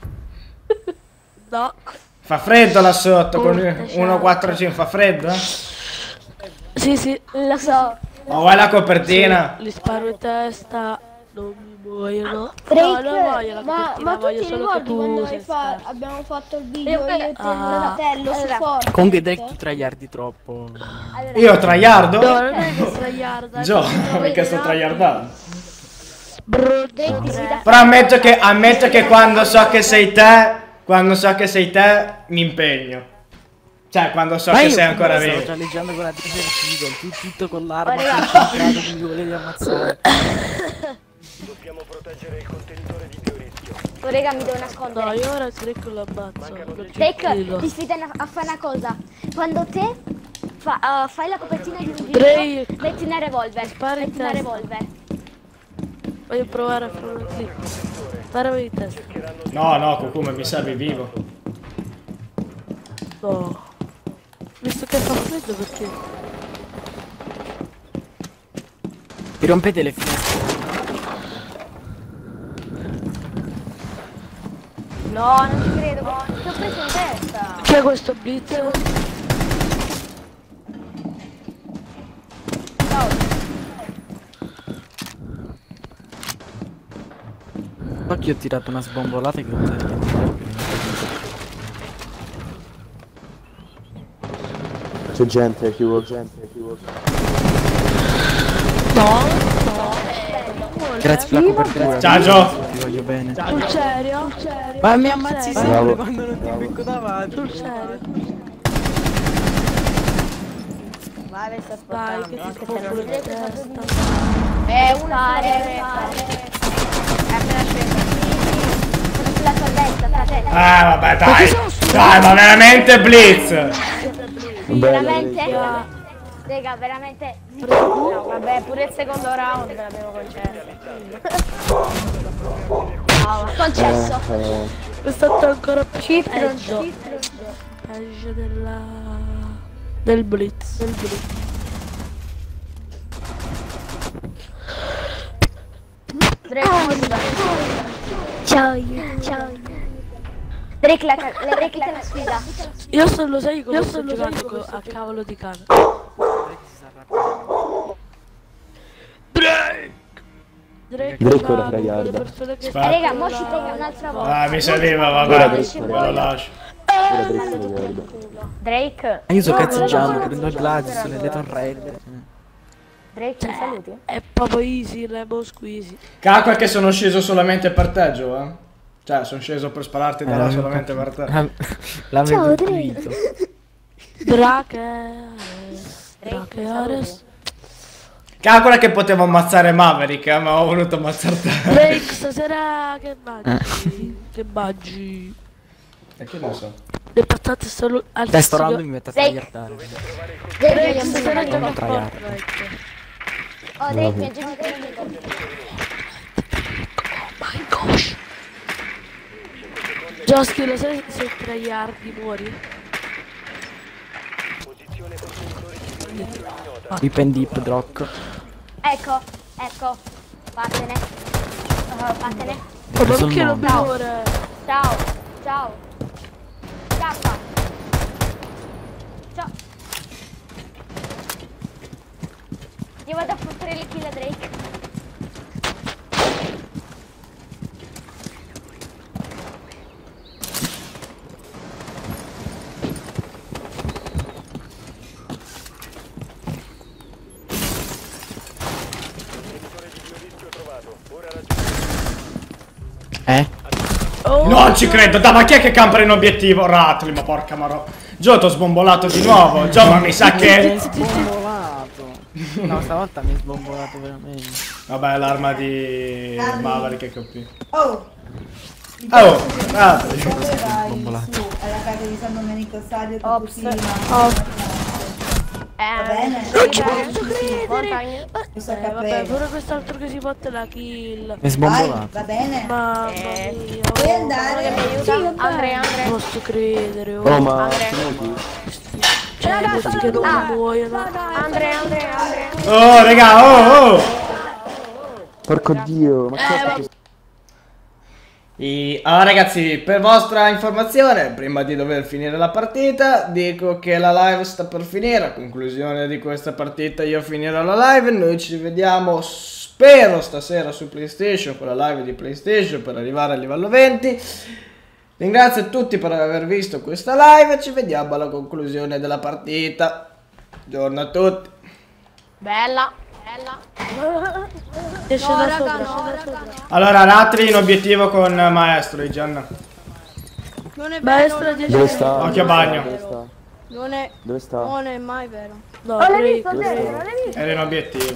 No. Fa freddo là sotto con Porta uno quattro cinque, fa freddo, eh? Sì, sì. Lo so. Oh, vuoi la copertina? Li sparo in testa, non mi muoiono. Drake, No, non voglio la ma, copertina, ma tu voglio ti solo che ricordi tu quando sei hai fa- scarso. abbiamo fatto il video io e te Ah. fratello su Allora. Fortnite? Comunque Drake tu tryhardi troppo. Allora, Io tryhardo? No, non è che tryhard, Gio, mica sto tryhardando. Brutto. Però ammetto che, ammetto che quando so che sei te, quando so che sei te, mi impegno. Cioè, quando so Ma che io sei ancora stavo vivo. già leggendo con la Desert tu tutto con l'arma, Ma raga. concentrato, che mi volevi ammazzare. Dobbiamo proteggere il contenitore di biorischio. oh, raga, mi devo No, nascondere. io ora Drake lo ammazzo. Drake, ti sfido a fare una cosa. Quando te fa- uh, fai la copertina di un video, Drake. metti una revolver. Spara in Metti una testa. revolver. Voglio provare a fare una clip. Sparami in testa. No, no, Cucume, mi servi vivo. No. Visto che fa freddo perché? Vi rompete le finestre. No, non ci credo. Ti ho preso in testa. Chi è questo blitz? Occhio, ho tirato una sbombolata che non serve. C'è gente, chi vuole gente, chi vuole. No, no. Grazie per la copertura. Ciao, Gio. Ti voglio bene. Sul serio? Sul serio? Ma mi ammazzi Sul sempre Bravo. quando non ti becco davanti. Sul serio? Vale, sta Dai, che ti sposto in testa. Eh, una fare. È appena scesa. Sono sulla tua destra, fratello. Ah, vabbè, dai. Dai, ma veramente Blitz. Veramente? Raga, veramente. No, vabbè, pure il secondo round ve l'abbiamo concesso. Wow, concesso. È stato ancora più Citron, peggio. citron. Peggio della... del blitz. Del blitz. Drake, Ciao, ciao. Drake la, la, Drake la sfida. Io solo sai come sto giocando co- a cavolo di cane. Drake! Drake, Drake ora fa tryhard. quelle persone che Aspetta. Eh, raga, fanno mo ci la- provo un'altra volta. Ah, mi serviva, Ora vabbè. Drake Ve lo lascio. Ora Drake lo guarda. Drake, Io sto No, cazzeggiando, volevo prendo il fare glazio, una le cosa. torrette. Drake, mi saluti? È proprio easy, lemon squeezy. Calcola che sono sceso solamente per te, Gio, eh. Cioè, sono sceso per spararti da là solamente per te. L'avevo Ciao, intuito. Drake. Drake Ares. Calcola che potevo ammazzare Maverick, eh, ma ho voluto ammazzare te. Drake, stasera che mangi? Che mangi? E che ne so. Le patate solo al Testo signor- random mi mette a Drake. tryhardare. Drake, Drake, mi stasera ha gioca a tryhard. Fortnite. Oh, Drake, mi ha giocato un amico. Oh my gosh. Josky, lo sai se tryhardi muori? Posizione contenitori di biorischio ignota. Whip and dip, drop. Ecco, ecco. Vattene. Oh, vattene. Ma Preso il perché non nome. mi muore? Ciao, ciao. Scappa. Ciao. Io vado a fottere le kill a Drake. Contenitore di biorischio trovato. Ora raggiunge. Eh? Oh, Non ci credo, dai, ma chi è che campa in obiettivo? Ratli, ma porca maro. Gio, t'ho sbombolato di nuovo. Gio, ma mi sa che... Sbombolato. No, stavolta mi hai sbombolato veramente. Vabbè, l'arma di Maverick K P. Oh! Oh, Ratli. Dove vai? Su, alla casa di San Domenico Stadio con Ops. cucina. Eh, Va bene? Non ci posso credere. Questo Eh, vabbè, capello. pure quest'altro che si fotte la kill. Mi hai Vai, sbombolato. va bene? Mamma Eh, mia. Puoi oh, andare? Andrea, Non Andrea. posso credere. Oh, Oh, ma... Andrea. cioè, Ragazzi, che non ah, muoiono. Andrea, Andrea, Andrea. Oh, raga, oh, oh. Porco dio, ma che Eh, è I- Allora ragazzi, per vostra informazione, prima di dover finire la partita, dico che la live sta per finire. A conclusione di questa partita io finirò la live. Noi ci vediamo, spero, stasera su PlayStation, con la live di PlayStation per arrivare al livello venti. Ringrazio tutti per aver visto questa live e ci vediamo alla conclusione della partita. Buongiorno a tutti. Bella, bella. Esce No, da raga, sopra, no, esce da raga, sopra. no. Allora, Ratri in obiettivo con Maestro, Gian. Non è vero. Maestro non è di- vero. Dove sta? Occhio a bagno. Dove sta? Non è, Dove sta? non è mai vero. No, Oh, l'hai Drake, visto, dove Andrea? sta? Non l'hai visto? Era in obiettivo.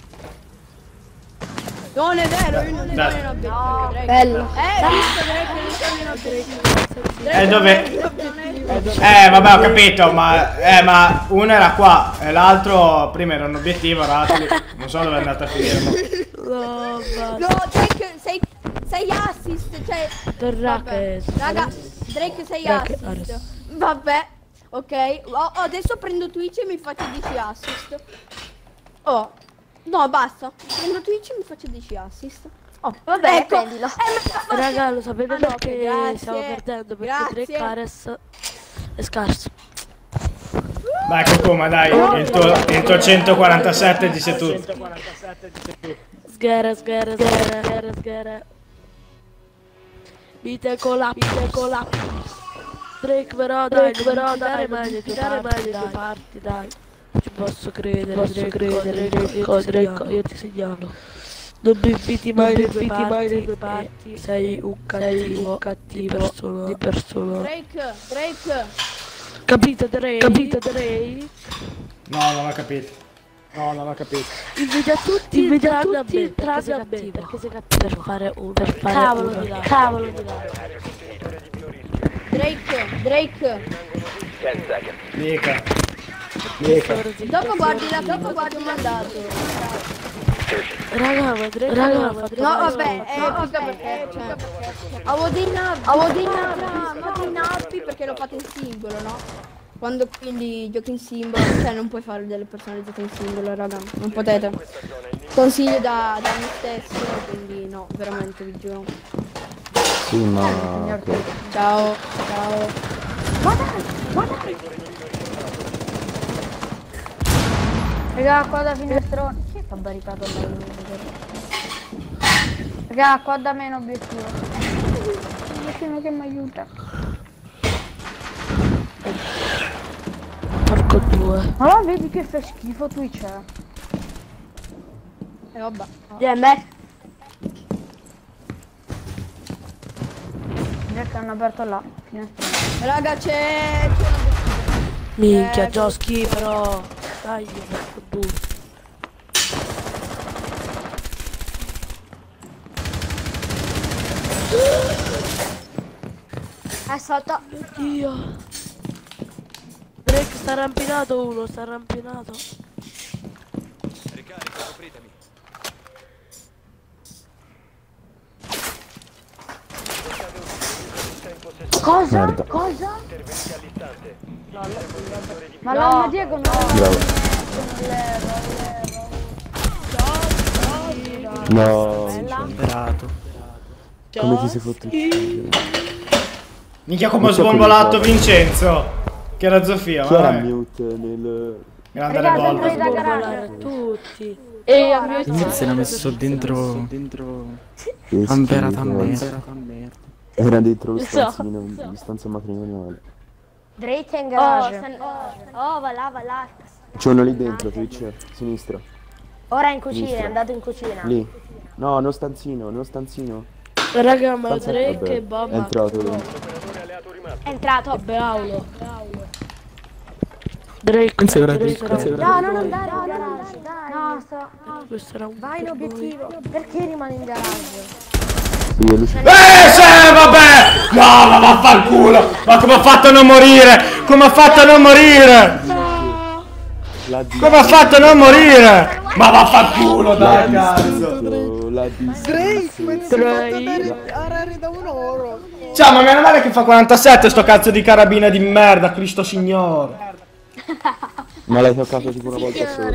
Non è vero, io non sono Dai. in obiettivo. Drake. Bello. Eh, hai visto Drake? Non sono in obiettivo. E dove? Drake, Eh, vabbè, ho capito, ma, eh, ma uno era qua e l'altro prima era un obiettivo, Ratli. Non so dove è andata a finire. ma- no, va. No, Drake, sei, sei assist, cioè... Torra Vabbè. che Raga, Drake sei Drake assist. assist. Vabbè, ok. Oh, oh, adesso prendo Twitch e mi faccio dieci assist. Oh, no, basta. Prendo Twitch e mi faccio dieci assist. Oh, Vabbè, ecco. prendilo. Eh, ma- Raga, lo sapete Ah, no, perché grazie. stiamo perdendo? Perché Grazie. Drake Ares è scarso. Dai, Coco, ma dai, il tuo, il tuo centoquarantasette dice tutto. Sghere, sghere, sghere, sghere, sghere. Bite cola, bite cola. Drake però dai, però dai, meglio ti dare meglio ti parti, dai. Ci posso credere, posso credere, Drake, Drake, io ti segnalo. Non mi inviti mai nei tuoi parti, parti, sei un cattivo, cattivo persona, di persona. Drake, Drake. Capito Drake? Capito Drake? No, non ho capito. No, non ho capito. Invita tutti, invita tutti, tranne a me, perché sei cattivo per fare un, per fare cavolo di là, cavolo di là. Drake, Drake. Dica. Dica. Dopo guardi la dopo guardi il mandato. Raga, ma Drake raga, non ha fatto No, mai vabbè, solo. eh, vabbè, perché, cioè, avevo dei nabbi, avevo dei nabbi, ma dei nabbi perché l'ho fatto in singolo, no? Quando quindi giochi in singolo, cioè non puoi fare delle personalizzate in singolo, raga, non potete. Consiglio da, da me stesso, quindi no, veramente vi giuro. Sì, ma... Ciao, ciao. Raga, qua da finestrone. Chi è che ha barricato la Raga, qua da me è un obiettivo. Obiettivo che mi aiuta. Porco due. Ma no, vedi che fa schifo Twitch. E vabbè. D M. Già che hanno aperto là, finestrone. Raga, c'è... c'è una... Minchia, Eh, Josky però. Dai, porco due. È salta. Oddio. Drake sta rampinato uno, sta rampinato. Ricarico, copritemi. Cosa? Merda. Cosa? Interventi all'istante. Ma l'hanno Diego non Bravo. No, Imperato. come ti sei fottuto? Minchia come ho Non so sbombolato come Vincenzo. Che era Zofia, Chi era vabbè. mute nel... Grande Raga, revolver. sempre da garage. Sbolare tutti. E a me... Inizia l'ha messo dentro. Dentro. Che Amperata schifo. merda. Era dentro lo Lo so. stanzino, di stanza matrimoniale. Drake in Oh, garage. san- Oh, va là, va là. C'è uno lì dentro, Twitch, sinistra. Ora è in cucina, è Sinistra. andato in cucina. Lì. No, non stanzino, non stanzino. Raga, ma Drake e Bob È entrato lui. È entrato. Beaulo. Drake. Drake. No, non andare in garage. No, sto. Questo era un Vai in obiettivo. Perché rimani in garage? Sì, è lui. Eh, se, vabbè! No, ma vaffanculo! Ma come ha fatto a non morire? Come ha fatto a non morire? Come ha fatto a non morire? Ma vaffanculo, dai, cazzo! La Arare da un oro. Ciao, ma meno male che fa quarantasette sto cazzo di carabina di merda, Cristo Signore. Ma l'hai toccato tipo una volta sola.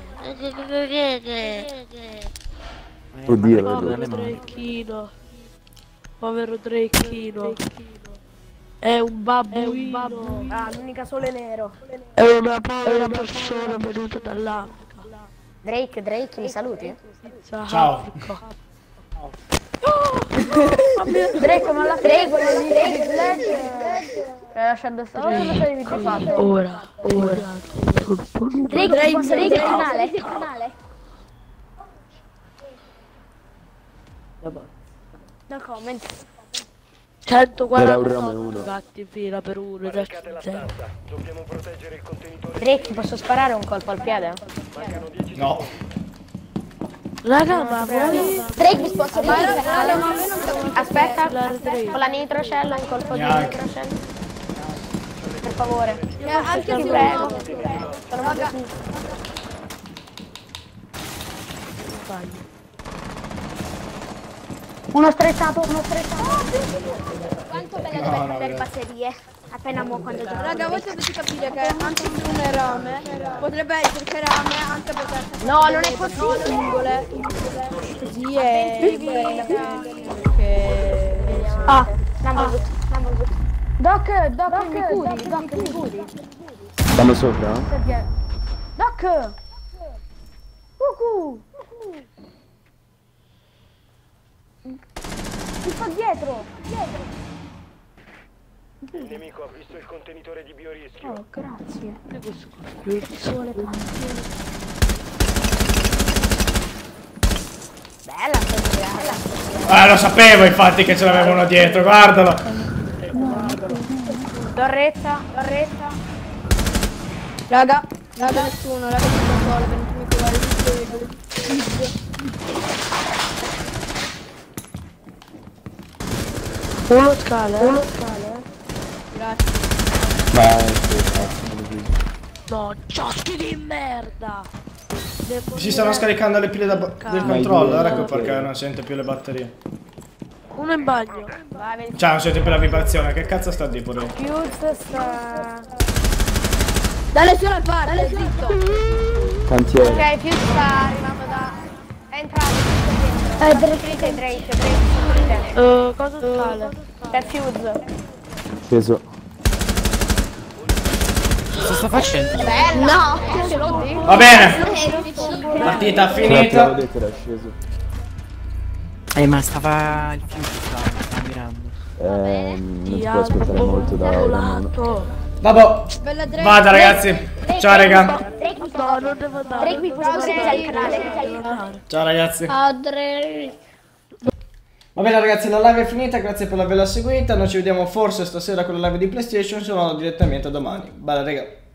Oddio, Povero Drakino. Povero Drakino. È un babbuino. Ah, l'unica sole nero. È una povera persona venuta dall'Africa. Drake, Drake, mi saluti? Ciao. Drake, ma la prego, non Drake, Drake. Lasciando stare. Ora, ora. Drake, posso dire il canale? No comment. centoquaranta gatti in fila per uno. Dobbiamo proteggere il contenitore. Drake, posso sparare un colpo al piede? No. Raga, ma voi... Drake, mi sposto il canale? Aspetta, con la nitrocella, un colpo di nitrocella. Per favore. Anche ti se prego. no. Sono maga. Uno stressato, uno stressato. Quanto belle deve prendere batterie. Appena mo quando gioco. Raga, voi dovete capire che anche se uno è rame, potrebbe essere che rame anche perché... No, non è possibile. Singole. Così è... Che... Ah, Lamborghini. Doc, Doc, mi curi, Doc, mi curi. Stanno sopra? Doc! Cucù! Ti sto dietro! Dietro! Il nemico ha visto il contenitore di biorischio. Oh, grazie. Bella sta bella. Eh, lo sapevo infatti che ce l'avevano dietro, guardalo. Torretta, torretta. Raga, raga nessuno, raga non da solo, venitemi trovare il Uno scala, Uno scala, eh. Grazie. Ma che cazzo me lo dici? No, cioschi di merda! Si stanno scaricando le pile da del controller, ecco perché non sente più le batterie. Uno in bagno. Cioè, non sente più la vibrazione, che cazzo sta di pure? Fuse sta... Dalle sue parte, zitto. Cantiere. Ok, Fuse sta arrivando da... È entrato, è Drake, Drake, Drake, Drake. Uh, cosa scala? Per Fuse. Sceso. Cosa sta facendo? Bella! No, ce l'ho detto. Va bene. Partita finita. L'avevo detto, era sceso. Eh, ma stava il fiuto, stava, stava mirando. Eh, non si può aspettare molto da uno. Vabbè. Vada ragazzi. Ciao raga. No, non devo andare. Drake, mi posso usare il canale? Ciao ragazzi. Ciao Drake. Va bene ragazzi, la live è finita, grazie per averla seguita. Noi ci vediamo forse stasera con la live di PlayStation, se no direttamente domani. Bella raga.